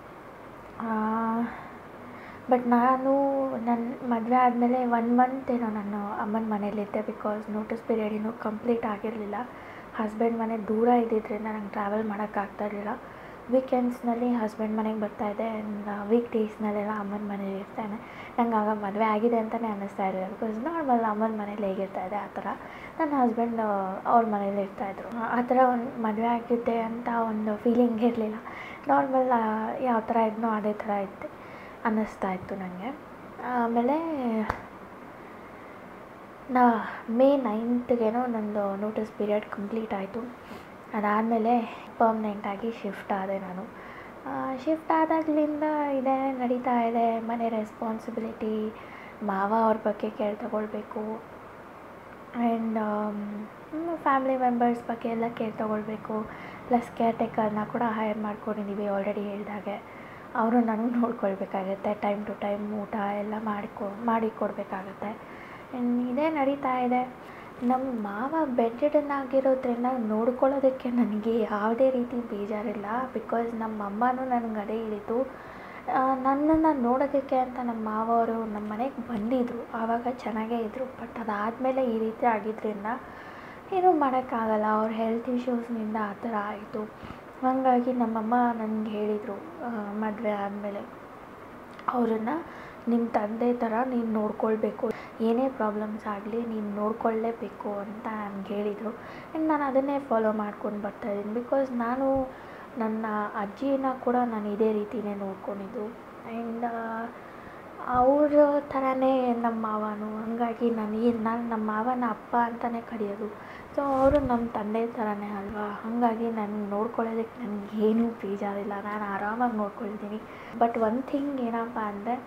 ಬಟ್ ನಾನು ನನ್ನ ಮದುವೆ ಆದಮೇಲೆ ಒನ್ ಮಂತ್ ಏನೋ ನಾನು ಅಮ್ಮನ ಮನೇಲಿದ್ದೆ. ಬಿಕಾಸ್ ನೋಟಿಸ್ ಪೀರಿಯಡ್ ಇನ್ನೂ ಕಂಪ್ಲೀಟ್ ಆಗಿರಲಿಲ್ಲ. ಹಸ್ಬೆಂಡ್ ಮನೆ ದೂರ ಇದ್ದಿದ್ದರಿಂದ ನಂಗೆ ಟ್ರಾವೆಲ್ ಮಾಡೋಕ್ಕಾಗ್ತಾಯಿರಲಿಲ್ಲ. ವೀಕೆಂಡ್ಸ್ನಲ್ಲಿ ಹಸ್ಬೆಂಡ್ ಮನೆಗೆ ಬರ್ತಾಯಿದ್ದೆ, ಆ್ಯಂಡ್ ವೀಕ್ ಡೇಸ್ನಲ್ಲೆಲ್ಲ ಅಮ್ಮನ ಮನೇಲಿ ಇರ್ತಾನೆ. ನಂಗೆ ಆಗ ಮದುವೆ ಆಗಿದೆ ಅಂತಲೇ ಅನ್ನಿಸ್ತಾ ಇರಲಿಲ್ಲ. ಬಿಕಾಸ್ ನಾರ್ಮಲ್ ಅಮ್ಮನ ಮನೇಲಿ ಹೇಗಿರ್ತಾಯಿದೆ ಆ ಥರ ನನ್ನ ಹಸ್ಬೆಂಡ್ ಅವ್ರ ಮನೇಲಿ ಇರ್ತಾಯಿದ್ರು. ಆ ಥರ ಒಂದು ಮದುವೆ ಆಗಿದ್ದೆ ಅಂತ ಒಂದು ಫೀಲಿಂಗ್ ಇರಲಿಲ್ಲ. ನಾರ್ಮಲ್ ಯಾವ ಥರ ಇದ್ನೋ ಅದೇ ಥರ ಇದ್ದೆ ಅನ್ನಿಸ್ತಾ ಇತ್ತು ನನಗೆ. ಆಮೇಲೆ ನಾ ಮೇ ನೈನ್ತ್ಗೇನೋ ನಂದು ನೋಟಿಸ್ ಪೀರಿಯಡ್ ಕಂಪ್ಲೀಟ್ ಆಯಿತು. ಅದಾದಮೇಲೆ ಪರ್ಮನೆಂಟಾಗಿ ಶಿಫ್ಟ್ ಆದೆ ನಾನು. ಶಿಫ್ಟ್ ಆದಾಗಲಿಂದ ಇದೇ ನಡೀತಾ ಇದೆ. ಮನೆ ರೆಸ್ಪಾನ್ಸಿಬಿಲಿಟಿ, ಮಾವ ಅವ್ರ ಬಗ್ಗೆ ಕೇರ್ ತಗೊಳ್ಬೇಕು, ಆ್ಯಂಡ್ ಫ್ಯಾಮಿಲಿ ಮೆಂಬರ್ಸ್ ಬಗ್ಗೆ ಎಲ್ಲ ಕೇರ್ ತೊಗೊಳ್ಬೇಕು. ಪ್ಲಸ್ ಕೇರ್ ಟೇಕರ್ನ ಕೂಡ ಹೈರ್ ಮಾಡ್ಕೊಂಡಿದ್ದೀವಿ ಆಲ್ರೆಡಿ ಹೇಳಿದಾಗೆ. ಅವರು ನನಗೆ ನೋಡ್ಕೊಳ್ಬೇಕಾಗತ್ತೆ, ಟೈಮ್ ಟು ಟೈಮ್ ಊಟ ಎಲ್ಲ ಮಾಡಿಕೊ ಮಾಡಿ ಕೊಡಬೇಕಾಗತ್ತೆ. ಇದೇ ನಡೀತಾ ಇದೆ. ನಮ್ಮ ಮಾವ ಬೆಡ್ ರಿಡನ್ ಆಗಿರೋದ್ರಿಂದ ನೋಡ್ಕೊಳ್ಳೋದಕ್ಕೆ ನನಗೆ ಯಾವುದೇ ರೀತಿ ಬೇಜಾರಿಲ್ಲ. ಬಿಕಾಸ್ ನಮ್ಮ ಅಮ್ಮನೂ ನನಗೆ ಅದೇ ಹೇಳಿದ್ದು, ನನ್ನನ್ನು ನೋಡೋದಕ್ಕೆ ಅಂತ ನಮ್ಮ ಮಾವ ಅವರು ನಮ್ಮ ಮನೆಗೆ ಬಂದಿದ್ದರು. ಆವಾಗ ಚೆನ್ನಾಗೇ ಇದ್ದರು. ಬಟ್ ಅದಾದಮೇಲೆ ಈ ರೀತಿ ಆಗಿದ್ದರಿಂದ ಏನೂ ಮಾಡೋಕ್ಕಾಗಲ್ಲ. ಅವ್ರ ಹೆಲ್ತ್ ಇಶ್ಯೂಸ್ನಿಂದ ಆ ಥರ ಆಯಿತು. ಹಾಗಾಗಿ ನಮ್ಮಮ್ಮ ನನಗೆ ಹೇಳಿದರು ಮದುವೆ ಆದಮೇಲೆ, ಅವರನ್ನು ನಿಮ್ಮ ತಂದೆ ಥರ ನೀನು ನೋಡ್ಕೊಳ್ಬೇಕು, ಏನೇ ಪ್ರಾಬ್ಲಮ್ಸ್ ಆಗಲಿ ನೀನು ನೋಡ್ಕೊಳ್ಳೇಬೇಕು ಅಂತ ನನಗೆ ಹೇಳಿದರು. ಆ್ಯಂಡ್ ನಾನು ಅದನ್ನೇ ಫಾಲೋ ಮಾಡ್ಕೊಂಡು ಬರ್ತಾಯಿದ್ದೀನಿ. ಬಿಕಾಸ್ ನಾನು ನನ್ನ ಅಜ್ಜಿನ ಕೂಡ ನಾನು ಇದೇ ರೀತಿಯೇ ನೋಡ್ಕೊಂಡಿದ್ದು. ಆ್ಯಂಡ್ ಅವ್ರ ಥರನೇ ನಮ್ಮ ಮಾವನು. ಹಾಗಾಗಿ ನನಗೆ ನಾನು ನಮ್ಮ ಮಾವನ ಅಪ್ಪ ಅಂತಲೇ ಕರೆಯೋದು. ಸೊ ಅವರು ನಮ್ಮ ತಂದೆ ಥರನೇ ಅಲ್ವಾ. ಹಾಗಾಗಿ ನಾನು ನೋಡ್ಕೊಳ್ಳೋದಕ್ಕೆ ನನಗೇನೂ ಬೇಜಾರಿಲ್ಲ, ನಾನು ಆರಾಮಾಗಿ ನೋಡ್ಕೊಳ್ತೀನಿ. ಬಟ್ ಒನ್ ಥಿಂಗ್ ಏನಪ್ಪ ಅಂದರೆ,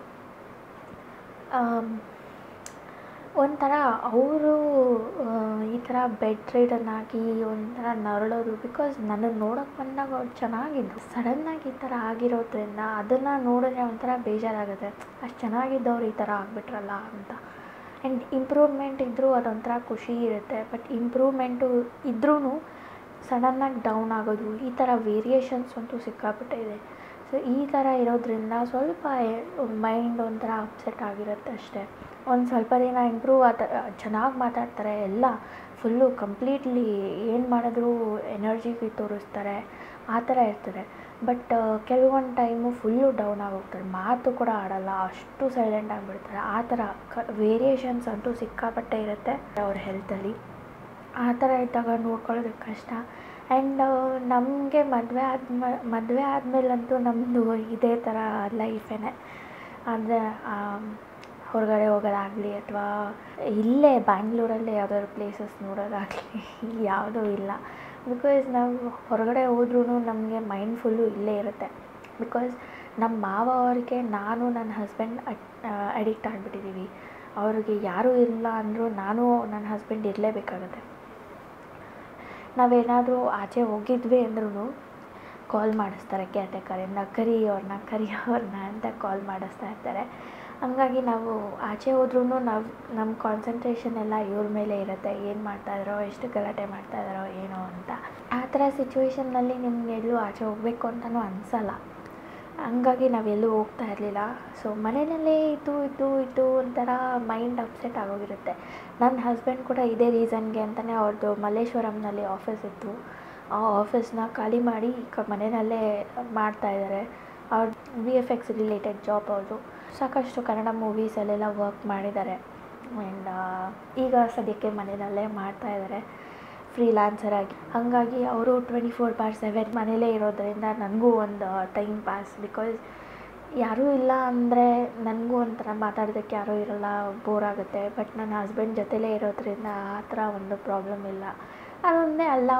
ಒಂಥರ ಅವರು ಈ ಥರ ಬೆಡ್ ರಿಡನ್ ಆಗಿ ಒಂಥರ ನರಳೋದು. ಬಿಕಾಸ್ ನನ್ನನ್ನು ನೋಡೋಕ್ಕೆ ಬಂದಾಗ ಅವ್ರು ಚೆನ್ನಾಗಿದ್ದರು. ಸಡನ್ನಾಗಿ ಈ ಥರ ಆಗಿರೋದ್ರಿಂದ ಅದನ್ನು ನೋಡಿದ್ರೆ ಒಂಥರ ಬೇಜಾರಾಗುತ್ತೆ. ಅಷ್ಟು ಚೆನ್ನಾಗಿದ್ದವ್ರು ಈ ಥರ ಆಗಿಬಿಟ್ರಲ್ಲ ಅಂತ. ಆ್ಯಂಡ್ ಇಂಪ್ರೂವ್ಮೆಂಟ್ ಇದ್ದರೂ ಅದೊಂಥರ ಖುಷಿ ಇರುತ್ತೆ. ಬಟ್ ಇಂಪ್ರೂವ್ಮೆಂಟು ಇದ್ರೂ ಸಡನ್ನಾಗಿ ಡೌನ್ ಆಗೋದು, ಈ ಥರ ವೇರಿಯೇಷನ್ಸ್ ಅಂತೂ ಸಿಕ್ಕಾಪಟ್ಟೆ ಇದೆ. ಸೊ ಈ ಥರ ಇರೋದ್ರಿಂದ ಸ್ವಲ್ಪ ಮೈಂಡ್ ಒಂಥರ ಅಪ್ಸೆಟ್ ಆಗಿರುತ್ತೆ ಅಷ್ಟೇ. ಒಂದು ಸ್ವಲ್ಪ ದಿನ ಇಂಪ್ರೂವ್ ಆದ ಚೆನ್ನಾಗಿ ಮಾತಾಡ್ತಾರೆ, ಎಲ್ಲ ಫುಲ್ಲು ಕಂಪ್ಲೀಟ್ಲಿ ಏನು ಮಾಡಿದ್ರೂ ಎನರ್ಜಿ ತೋರಿಸ್ತಾರೆ, ಆ ಥರ ಇರ್ತದೆ. ಬಟ್ ಕೆಲವೊಂದು ಟೈಮು ಫುಲ್ಲು ಡೌನ್ ಆಗೋಗ್ತಾರೆ, ಮಾತು ಕೂಡ ಆಡೋಲ್ಲ, ಅಷ್ಟು ಸೈಲೆಂಟ್ ಆಗಿಬಿಡ್ತಾರೆ. ಆ ಥರ ಕ ವೇರಿಯೇಷನ್ಸ್ ಅಂತೂ ಸಿಕ್ಕಾಪಟ್ಟೆ ಇರುತ್ತೆ ಅವ್ರ ಹೆಲ್ತಲ್ಲಿ. ಆ ಥರ ಇದ್ದಾಗ ನೋಡ್ಕೊಳ್ಳೋದಕ್ಕೆ ಕಷ್ಟ. ಆ್ಯಂಡ್ ನಮಗೆ ಮದುವೆ ಆದ್ಮ ಮದುವೆ ಆದಮೇಲಂತೂ ನಮ್ಮದು ಇದೇ ಥರ ಲೈಫೇ. ಅಂದರೆ ಹೊರಗಡೆ ಹೋಗೋದಾಗಲಿ ಅಥವಾ ಇಲ್ಲೇ ಬ್ಯಾಂಗ್ಳೂರಲ್ಲೇ ಯಾವ್ದಾದ್ರು ಪ್ಲೇಸಸ್ ನೋಡೋದಾಗಲಿ ಯಾವುದೂ ಇಲ್ಲ. ಬಿಕಾಸ್ ನಾವು ಹೊರಗಡೆ ಹೋದ್ರೂ ನಮಗೆ ಮೈಂಡ್ ಫುಲ್ಲು ಇಲ್ಲೇ ಇರುತ್ತೆ. ಬಿಕಾಸ್ ನಮ್ಮ ಮಾವ ಅವ್ರಿಗೆ ನಾನು ನನ್ನ ಹಸ್ಬೆಂಡ್ ಅಡಿಕ್ಟ್ ಆಗಿಬಿಟ್ಟಿದ್ದೀವಿ. ಅವ್ರಿಗೆ ಯಾರೂ ಇಲ್ಲ ಅಂದರೂ ನಾನು ನನ್ನ ಹಸ್ಬೆಂಡ್ ಇರಲೇಬೇಕಾಗತ್ತೆ. ನಾವೇನಾದರೂ ಆಚೆ ಹೋಗಿದ್ವಿ ಅಂದ್ರೂ ಕಾಲ್ ಮಾಡಿಸ್ತಾರೆ ಕೇರ್ ಟೇಕರಿಂದ, ಕರಿ ಅವ್ರನ್ನ ಕರಿ ಅವ್ರನ್ನ ಅಂತ ಕಾಲ್ ಮಾಡಿಸ್ತಾ ಇರ್ತಾರೆ. ಹಂಗಾಗಿ ನಾವು ಆಚೆ ಹೋದ್ರೂ ನಾವು ನಮ್ಮ ಕಾನ್ಸಂಟ್ರೇಷನ್ ಎಲ್ಲ ಇವ್ರ ಮೇಲೆ ಇರುತ್ತೆ. ಏನು ಮಾಡ್ತಾಯಿದ್ದಾರೋ, ಎಷ್ಟು ಗಲಾಟೆ ಮಾಡ್ತಾಯಿದ್ದಾರೋ ಏನೋ ಅಂತ. ಆ ಥರ ಸಿಚುವೇಷನ್ನಲ್ಲಿ ನಿಮ್ಗೆ ಎಲ್ಲೂ ಆಚೆ ಹೋಗಬೇಕು ಅಂತಲೂ ಅನಿಸಲ್ಲ. ಹಂಗಾಗಿ ನಾವೆಲ್ಲೂ ಹೋಗ್ತಾ ಇರಲಿಲ್ಲ. ಸೊ ಮನೆಯಲ್ಲೇ ಇದ್ದು ಇದ್ದು ಇದ್ದು ಒಂಥರ ಮೈಂಡ್ ಅಪ್ಸೆಟ್ ಆಗೋಗಿರುತ್ತೆ. ನನ್ನ ಹಸ್ಬೆಂಡ್ ಕೂಡ ಇದೇ ರೀಸನ್ಗೆ ಅಂತಲೇ ಅವ್ರದ್ದು ಮಲ್ಲೇಶ್ವರಂನಲ್ಲಿ ಆಫೀಸ್ ಇತ್ತು. ಆ ಆಫೀಸ್ನ ಖಾಲಿ ಮಾಡಿ ಈಗ ಮನೆಯಲ್ಲೇ ಮಾಡ್ತಾಯಿದ್ದಾರೆ. ಅವ್ರ V F X related job ಅವ್ರದ್ದು. ಸಾಕಷ್ಟು ಕನ್ನಡ ಮೂವೀಸಲ್ಲೆಲ್ಲ ವರ್ಕ್ ಮಾಡಿದ್ದಾರೆ. ಆ್ಯಂಡ್ ಈಗ ಸದ್ಯಕ್ಕೆ ಮನೆಯಲ್ಲೇ ಮಾಡ್ತಾಯಿದ್ದಾರೆ ಫ್ರೀಲಾನ್ಸರ್ ಆಗಿ. ಹಾಗಾಗಿ ಅವರು ಟ್ವೆಂಟಿ ಫೋರ್ ಬಾರ್ ಸೆವೆನ್ ಮನೇಲೇ ಇರೋದರಿಂದ ನನಗೂ ಒಂದು ಟೈಮ್ ಪಾಸ್. ಬಿಕಾಸ್ ಯಾರೂ ಇಲ್ಲ ಅಂದರೆ ನನಗೂ ಒಂಥರ ಮಾತಾಡೋದಕ್ಕೆ ಯಾರೂ ಇರೋಲ್ಲ, ಬೋರ್ ಆಗುತ್ತೆ. ಬಟ್ ನನ್ನ ಹಸ್ಬೆಂಡ್ ಜೊತೆಲೇ ಇರೋದ್ರಿಂದ ಆ ಥರ ಒಂದು ಪ್ರಾಬ್ಲಮ್ ಇಲ್ಲ. ಅದೊಂದೇ ಅಲ್ಲ,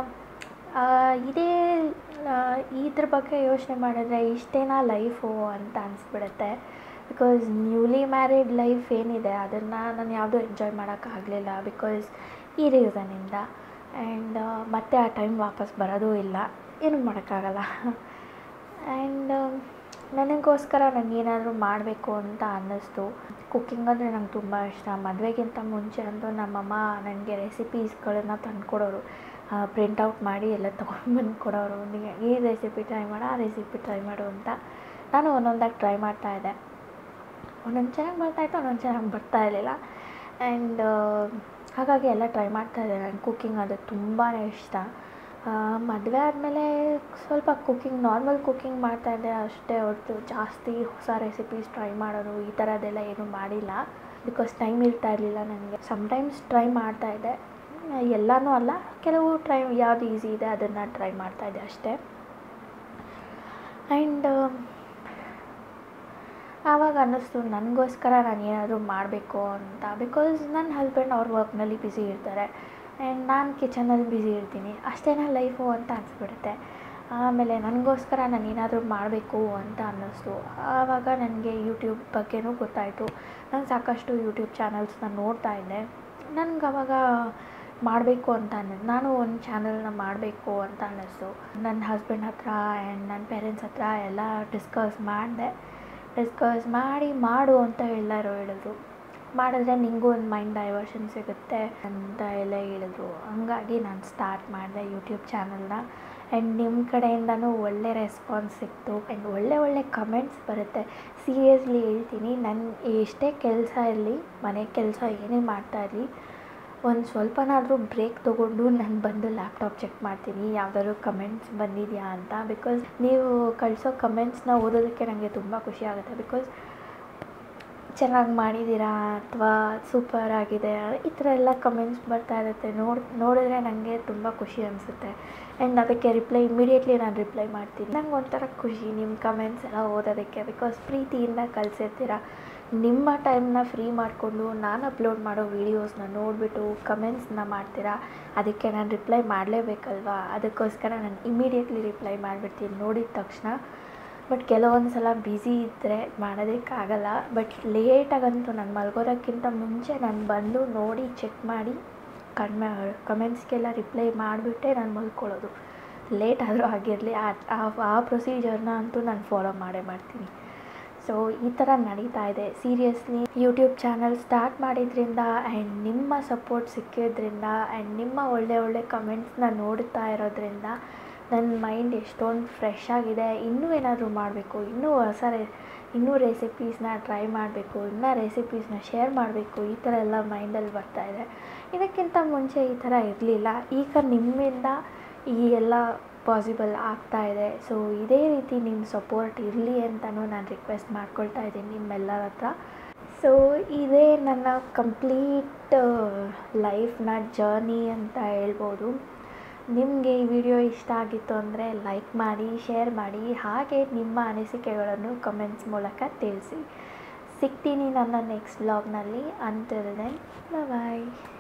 ಇದೇ ಇದ್ರ ಬಗ್ಗೆ ಯೋಚನೆ ಮಾಡಿದ್ರೆ ಇಷ್ಟೇನಾ ಲೈಫು ಅಂತ ಅನಿಸ್ಬಿಡುತ್ತೆ. ಬಿಕಾಸ್ ನ್ಯೂಲಿ ಮ್ಯಾರಿಡ್ ಲೈಫ್ ಏನಿದೆ ಅದನ್ನು ನಾನು ಯಾವುದೂ ಎಂಜಾಯ್ ಮಾಡೋಕ್ಕಾಗಲಿಲ್ಲ. ಬಿಕಾಸ್ ಈ ರೀಸನಿಂದ. ಆ್ಯಂಡ್ ಮತ್ತೆ ಆ ಟೈಮ್ ವಾಪಸ್ ಬರೋದೂ ಇಲ್ಲ, ಏನೂ ಮಾಡೋಕ್ಕಾಗಲ್ಲ. ಆ್ಯಂಡ್ ನನಗೋಸ್ಕರ ನನಗೇನಾದರೂ ಮಾಡಬೇಕು ಅಂತ ಅನ್ನಿಸ್ತು. ಕುಕ್ಕಿಂಗ್ ಅಂದರೆ ನಂಗೆ ತುಂಬ ಇಷ್ಟ. ಮದುವೆಗಿಂತ ಮುಂಚೆ ಅಂತೂ ನಮ್ಮಮ್ಮ ನನಗೆ ರೆಸಿಪೀಸ್ಗಳನ್ನು ತಂದುಕೊಡೋರು, ಪ್ರಿಂಟೌಟ್ ಮಾಡಿ ಎಲ್ಲ ತೊಗೊಂಡ್ಬಂದು ಕೊಡೋರು. ನಿಮಗೆ ಈ ರೆಸಿಪಿ ಟ್ರೈ ಮಾಡು, ಆ ರೆಸಿಪಿ ಟ್ರೈ ಮಾಡು ಅಂತ. ನಾನು ಒಂದೊಂದಾಗಿ ಟ್ರೈ ಮಾಡ್ತಾಯಿದ್ದೆ. ಒಂದೊಂದು ಚೆನ್ನಾಗಿ ಬರ್ತಾಯಿತ್ತು, ಒಂದೊಂದು ಚೆನ್ನಾಗಿ ಬರ್ತಾ ಇರಲಿಲ್ಲ. ಆ್ಯಂಡ್ ಹಾಗಾಗಿ ಎಲ್ಲ ಟ್ರೈ ಮಾಡ್ತಾಯಿದ್ದೆ. ನನಗೆ ಕುಕ್ಕಿಂಗ್ ಅದು ತುಂಬಾ ಇಷ್ಟ. ಮದುವೆ ಆದಮೇಲೆ ಸ್ವಲ್ಪ ಕುಕ್ಕಿಂಗ್ ನಾರ್ಮಲ್ ಕುಕ್ಕಿಂಗ್ ಮಾಡ್ತಾಯಿದ್ದೆ ಅಷ್ಟೇ ಹೊರತು ಜಾಸ್ತಿ ಹೊಸ ರೆಸಿಪೀಸ್ ಟ್ರೈ ಮಾಡೋದು ಈ ಥರದ್ದೆಲ್ಲ ಏನೂ ಮಾಡಿಲ್ಲ. ಬಿಕಾಸ್ ಟೈಮ್ ಇರ್ತಾ ಇರಲಿಲ್ಲ ನನಗೆ. ಸಮ್ಟೈಮ್ಸ್ ಟ್ರೈ ಮಾಡ್ತಾಯಿದ್ದೆ, ಎಲ್ಲನೂ ಅಲ್ಲ, ಕೆಲವು ಟ್ರೈ ಯಾವುದು ಈಸಿ ಇದೆ ಅದನ್ನು ಟ್ರೈ ಮಾಡ್ತಾಯಿದ್ದೆ ಅಷ್ಟೇ. ಆ್ಯಂಡ್ ಆವಾಗ ಅನ್ನಿಸ್ತು ನನಗೋಸ್ಕರ ನಾನು ಏನಾದರೂ ಮಾಡಬೇಕು ಅಂತ. ಬಿಕಾಸ್ ನನ್ನ ಹಸ್ಬೆಂಡ್ ಅವ್ರ ವರ್ಕ್ನಲ್ಲಿ ಬ್ಯುಸಿ ಇರ್ತಾರೆ ಆ್ಯಂಡ್ ನಾನು ಕಿಚನಲ್ಲಿ ಬ್ಯುಸಿ ಇರ್ತೀನಿ. ಅಷ್ಟೇನಾ ಲೈಫು ಅಂತ ಅನಿಸ್ಬಿಡುತ್ತೆ. ಆಮೇಲೆ ನನಗೋಸ್ಕರ ನಾನು ಏನಾದರೂ ಮಾಡಬೇಕು ಅಂತ ಅನ್ನಿಸ್ತು. ಆವಾಗ ನನಗೆ ಯೂಟ್ಯೂಬ್ ಬಗ್ಗೆನೂ ಗೊತ್ತಾಯಿತು. ನಾನು ಸಾಕಷ್ಟು ಯೂಟ್ಯೂಬ್ ಚಾನಲ್ಸ್ನ ನೋಡ್ತಾ ಇದ್ದೆ. ನನಗೆ ಅವಾಗ ಮಾಡಬೇಕು ಅಂತ ಅನ್ನಿ ನಾನು ಒಂದು ಚಾನಲ್ನ ಮಾಡಬೇಕು ಅಂತ ಅನ್ನಿಸ್ತು. ನನ್ನ ಹಸ್ಬೆಂಡ್ ಹತ್ರ ಆ್ಯಂಡ್ ನನ್ನ ಪೇರೆಂಟ್ಸ್ ಹತ್ರ ಎಲ್ಲ ಡಿಸ್ಕಸ್ ಮಾಡಿದೆ. ಡಿಸ್ಕಸ್ ಮಾಡಿ ಮಾಡು ಅಂತ ಎಲ್ಲರೂ ಹೇಳಿದ್ರು. ಮಾಡಿದ್ರೆ ನಿಂಗೂ ಒಂದು ಮೈಂಡ್ ಡೈವರ್ಷನ್ ಸಿಗುತ್ತೆ ಅಂತ ಎಲ್ಲ ಹೇಳಿದ್ರು. ಹಂಗಾಗಿ ನಾನು ಸ್ಟಾರ್ಟ್ ಮಾಡಿದೆ ಯೂಟ್ಯೂಬ್ ಚಾನಲ್ನ. ಆ್ಯಂಡ್ ನಿಮ್ಮ ಕಡೆಯಿಂದನೂ ಒಳ್ಳೆ ರೆಸ್ಪಾನ್ಸ್ ಸಿಕ್ತು ಆ್ಯಂಡ್ ಒಳ್ಳೆ ಒಳ್ಳೆ ಕಮೆಂಟ್ಸ್ ಬರುತ್ತೆ. ಸೀರಿಯಸ್ಲಿ ಹೇಳ್ತೀನಿ, ನನ್ನ ಎಷ್ಟೇ ಕೆಲಸ ಇರಲಿ, ಮನೆ ಕೆಲಸ ಏನೇ ಮಾಡ್ತಾಯಿರಲಿ, ಒಂದು ಸ್ವಲ್ಪನಾದರೂ ಬ್ರೇಕ್ ತೊಗೊಂಡು ನಾನು ಬಂದು ಲ್ಯಾಪ್ಟಾಪ್ ಚೆಕ್ ಮಾಡ್ತೀನಿ ಯಾವುದಾದ್ರು ಕಮೆಂಟ್ಸ್ ಬಂದಿದೆಯಾ ಅಂತ. ಬಿಕಾಸ್ ನೀವು ಕಳಿಸೋ ಕಮೆಂಟ್ಸ್ನ ಓದೋದಕ್ಕೆ ನನಗೆ ತುಂಬ ಖುಷಿ ಆಗುತ್ತೆ. ಬಿಕಾಸ್ ಚೆನ್ನಾಗಿ ಮಾಡಿದ್ದೀರಾ ಅಥವಾ ಸೂಪರ್ ಆಗಿದೆ ಈ ಥರ ಎಲ್ಲ ಕಮೆಂಟ್ಸ್ ಬರ್ತಾ ಇರುತ್ತೆ. ನೋಡಿ ನೋಡಿದ್ರೆ ನನಗೆ ತುಂಬ ಖುಷಿ ಅನಿಸುತ್ತೆ. ಆ್ಯಂಡ್ ಅದಕ್ಕೆ ರಿಪ್ಲೈ ಇಮಿಡಿಯೇಟ್ಲಿ ನಾನು ರಿಪ್ಲೈ ಮಾಡ್ತೀನಿ. ನಂಗೆ ಒಂಥರ ಖುಷಿ ನಿಮ್ಮ ಕಮೆಂಟ್ಸ್ ಎಲ್ಲ ಓದೋದಕ್ಕೆ. ಬಿಕಾಸ್ ಪ್ರೀತಿಯಿಂದ ಕಳಿಸಿರ್ತೀರ. ನಿಮ್ಮ ಟೈಮ್ನ ಫ್ರೀ ಮಾಡಿಕೊಂಡು ನಾನು ಅಪ್ಲೋಡ್ ಮಾಡೋ ವೀಡಿಯೋಸ್ನ ನೋಡಿಬಿಟ್ಟು ಕಮೆಂಟ್ಸ್ನ ಮಾಡ್ತೀರಾ. ಅದಕ್ಕೆ ನಾನು ರಿಪ್ಲೈ ಮಾಡಲೇಬೇಕಲ್ವಾ, ಅದಕ್ಕೋಸ್ಕರ ನಾನು ಇಮಿಡಿಯೇಟ್ಲಿ ರಿಪ್ಲೈ ಮಾಡಿಬಿಡ್ತೀನಿ ನೋಡಿದ ತಕ್ಷಣ. ಬಟ್ ಕೆಲವೊಂದು ಸಲ ಬ್ಯುಸಿ ಇದ್ದರೆ ಮಾಡೋದಕ್ಕಾಗಲ್ಲ. ಬಟ್ ಲೇಟಾಗಂತೂ ನಾನು ಮಲ್ಗೋದಕ್ಕಿಂತ ಮುಂಚೆ ನಾನು ಬಂದು ನೋಡಿ ಚೆಕ್ ಮಾಡಿ ಕಡಿಮೆ ಕಮೆಂಟ್ಸ್ಗೆಲ್ಲ ರಿಪ್ಲೈ ಮಾಡಿಬಿಟ್ಟೆ ನಾನು ಮಲ್ಕೊಳ್ಳೋದು. ಲೇಟ್ ಆದರೂ ಆಗಿರಲಿ, ಆ ಆ ಪ್ರೊಸೀಜರ್ನ ಅಂತೂ ನಾನು ಫಾಲೋ ಮಾಡೇ ಮಾಡ್ತೀನಿ. ಸೊ ಈ ಥರ ನಡೀತಾ ಇದೆ. ಸೀರಿಯಸ್ಲಿ ಯೂಟ್ಯೂಬ್ ಚಾನಲ್ ಸ್ಟಾರ್ಟ್ ಮಾಡಿದ್ರಿಂದ ಆ್ಯಂಡ್ ನಿಮ್ಮ ಸಪೋರ್ಟ್ ಸಿಕ್ಕಿದ್ರಿಂದ ಆ್ಯಂಡ್ ನಿಮ್ಮ ಒಳ್ಳೆ ಒಳ್ಳೆ ಕಮೆಂಟ್ಸ್ನ ನೋಡ್ತಾ ಇರೋದ್ರಿಂದ ನನ್ನ ಮೈಂಡ್ ಎಷ್ಟೊಂದು ಫ್ರೆಶ್ ಆಗಿದೆ. ಇನ್ನೂ ಏನಾದರೂ ಮಾಡಬೇಕು, ಇನ್ನೂ ಹೊಸ ರೆ ಇನ್ನೂ ರೆಸಿಪೀಸ್ನ ಟ್ರೈ ಮಾಡಬೇಕು, ಇನ್ನೂ ರೆಸಿಪೀಸ್ನ ಶೇರ್ ಮಾಡಬೇಕು, ಈ ಥರ ಎಲ್ಲ ಮೈಂಡಲ್ಲಿ ಬರ್ತಾಯಿದೆ. ಇದಕ್ಕಿಂತ ಮುಂಚೆ ಈ ಥರ ಇರಲಿಲ್ಲ. ಈಗ ನಿಮ್ಮಿಂದ ಈ ಎಲ್ಲ ಪಾಸಿಬಲ್ ಆಗ್ತಾಯಿದೆ. ಸೊ ಇದೇ ರೀತಿ ನಿಮ್ಮ ಸಪೋರ್ಟ್ ಇರಲಿ ಅಂತಲೂ ನಾನು ರಿಕ್ವೆಸ್ಟ್ ಮಾಡ್ಕೊಳ್ತಾ ಇದ್ದೀನಿ ನಿಮ್ಮೆಲ್ಲರ ಹತ್ರ. ಸೊ ಇದೇ ನನ್ನ ಕಂಪ್ಲೀಟ್ ಲೈಫ್ನ ಜರ್ನಿ ಅಂತ ಹೇಳ್ಬೋದು. ನಿಮಗೆ ಈ ವಿಡಿಯೋ ಇಷ್ಟ ಆಗಿತ್ತು ಅಂದರೆ ಲೈಕ್ ಮಾಡಿ, ಶೇರ್ ಮಾಡಿ, ಹಾಗೆ ನಿಮ್ಮ ಅನಿಸಿಕೆಗಳನ್ನು ಕಮೆಂಟ್ಸ್ ಮೂಲಕ ತಿಳಿಸಿ. ಸಿಗ್ತೀನಿ ನನ್ನ ನೆಕ್ಸ್ಟ್ ವ್ಲಾಗ್ನಲ್ಲಿ. ಅಂಟಿಲ್ ದೆನ್ ಬಾಯ್.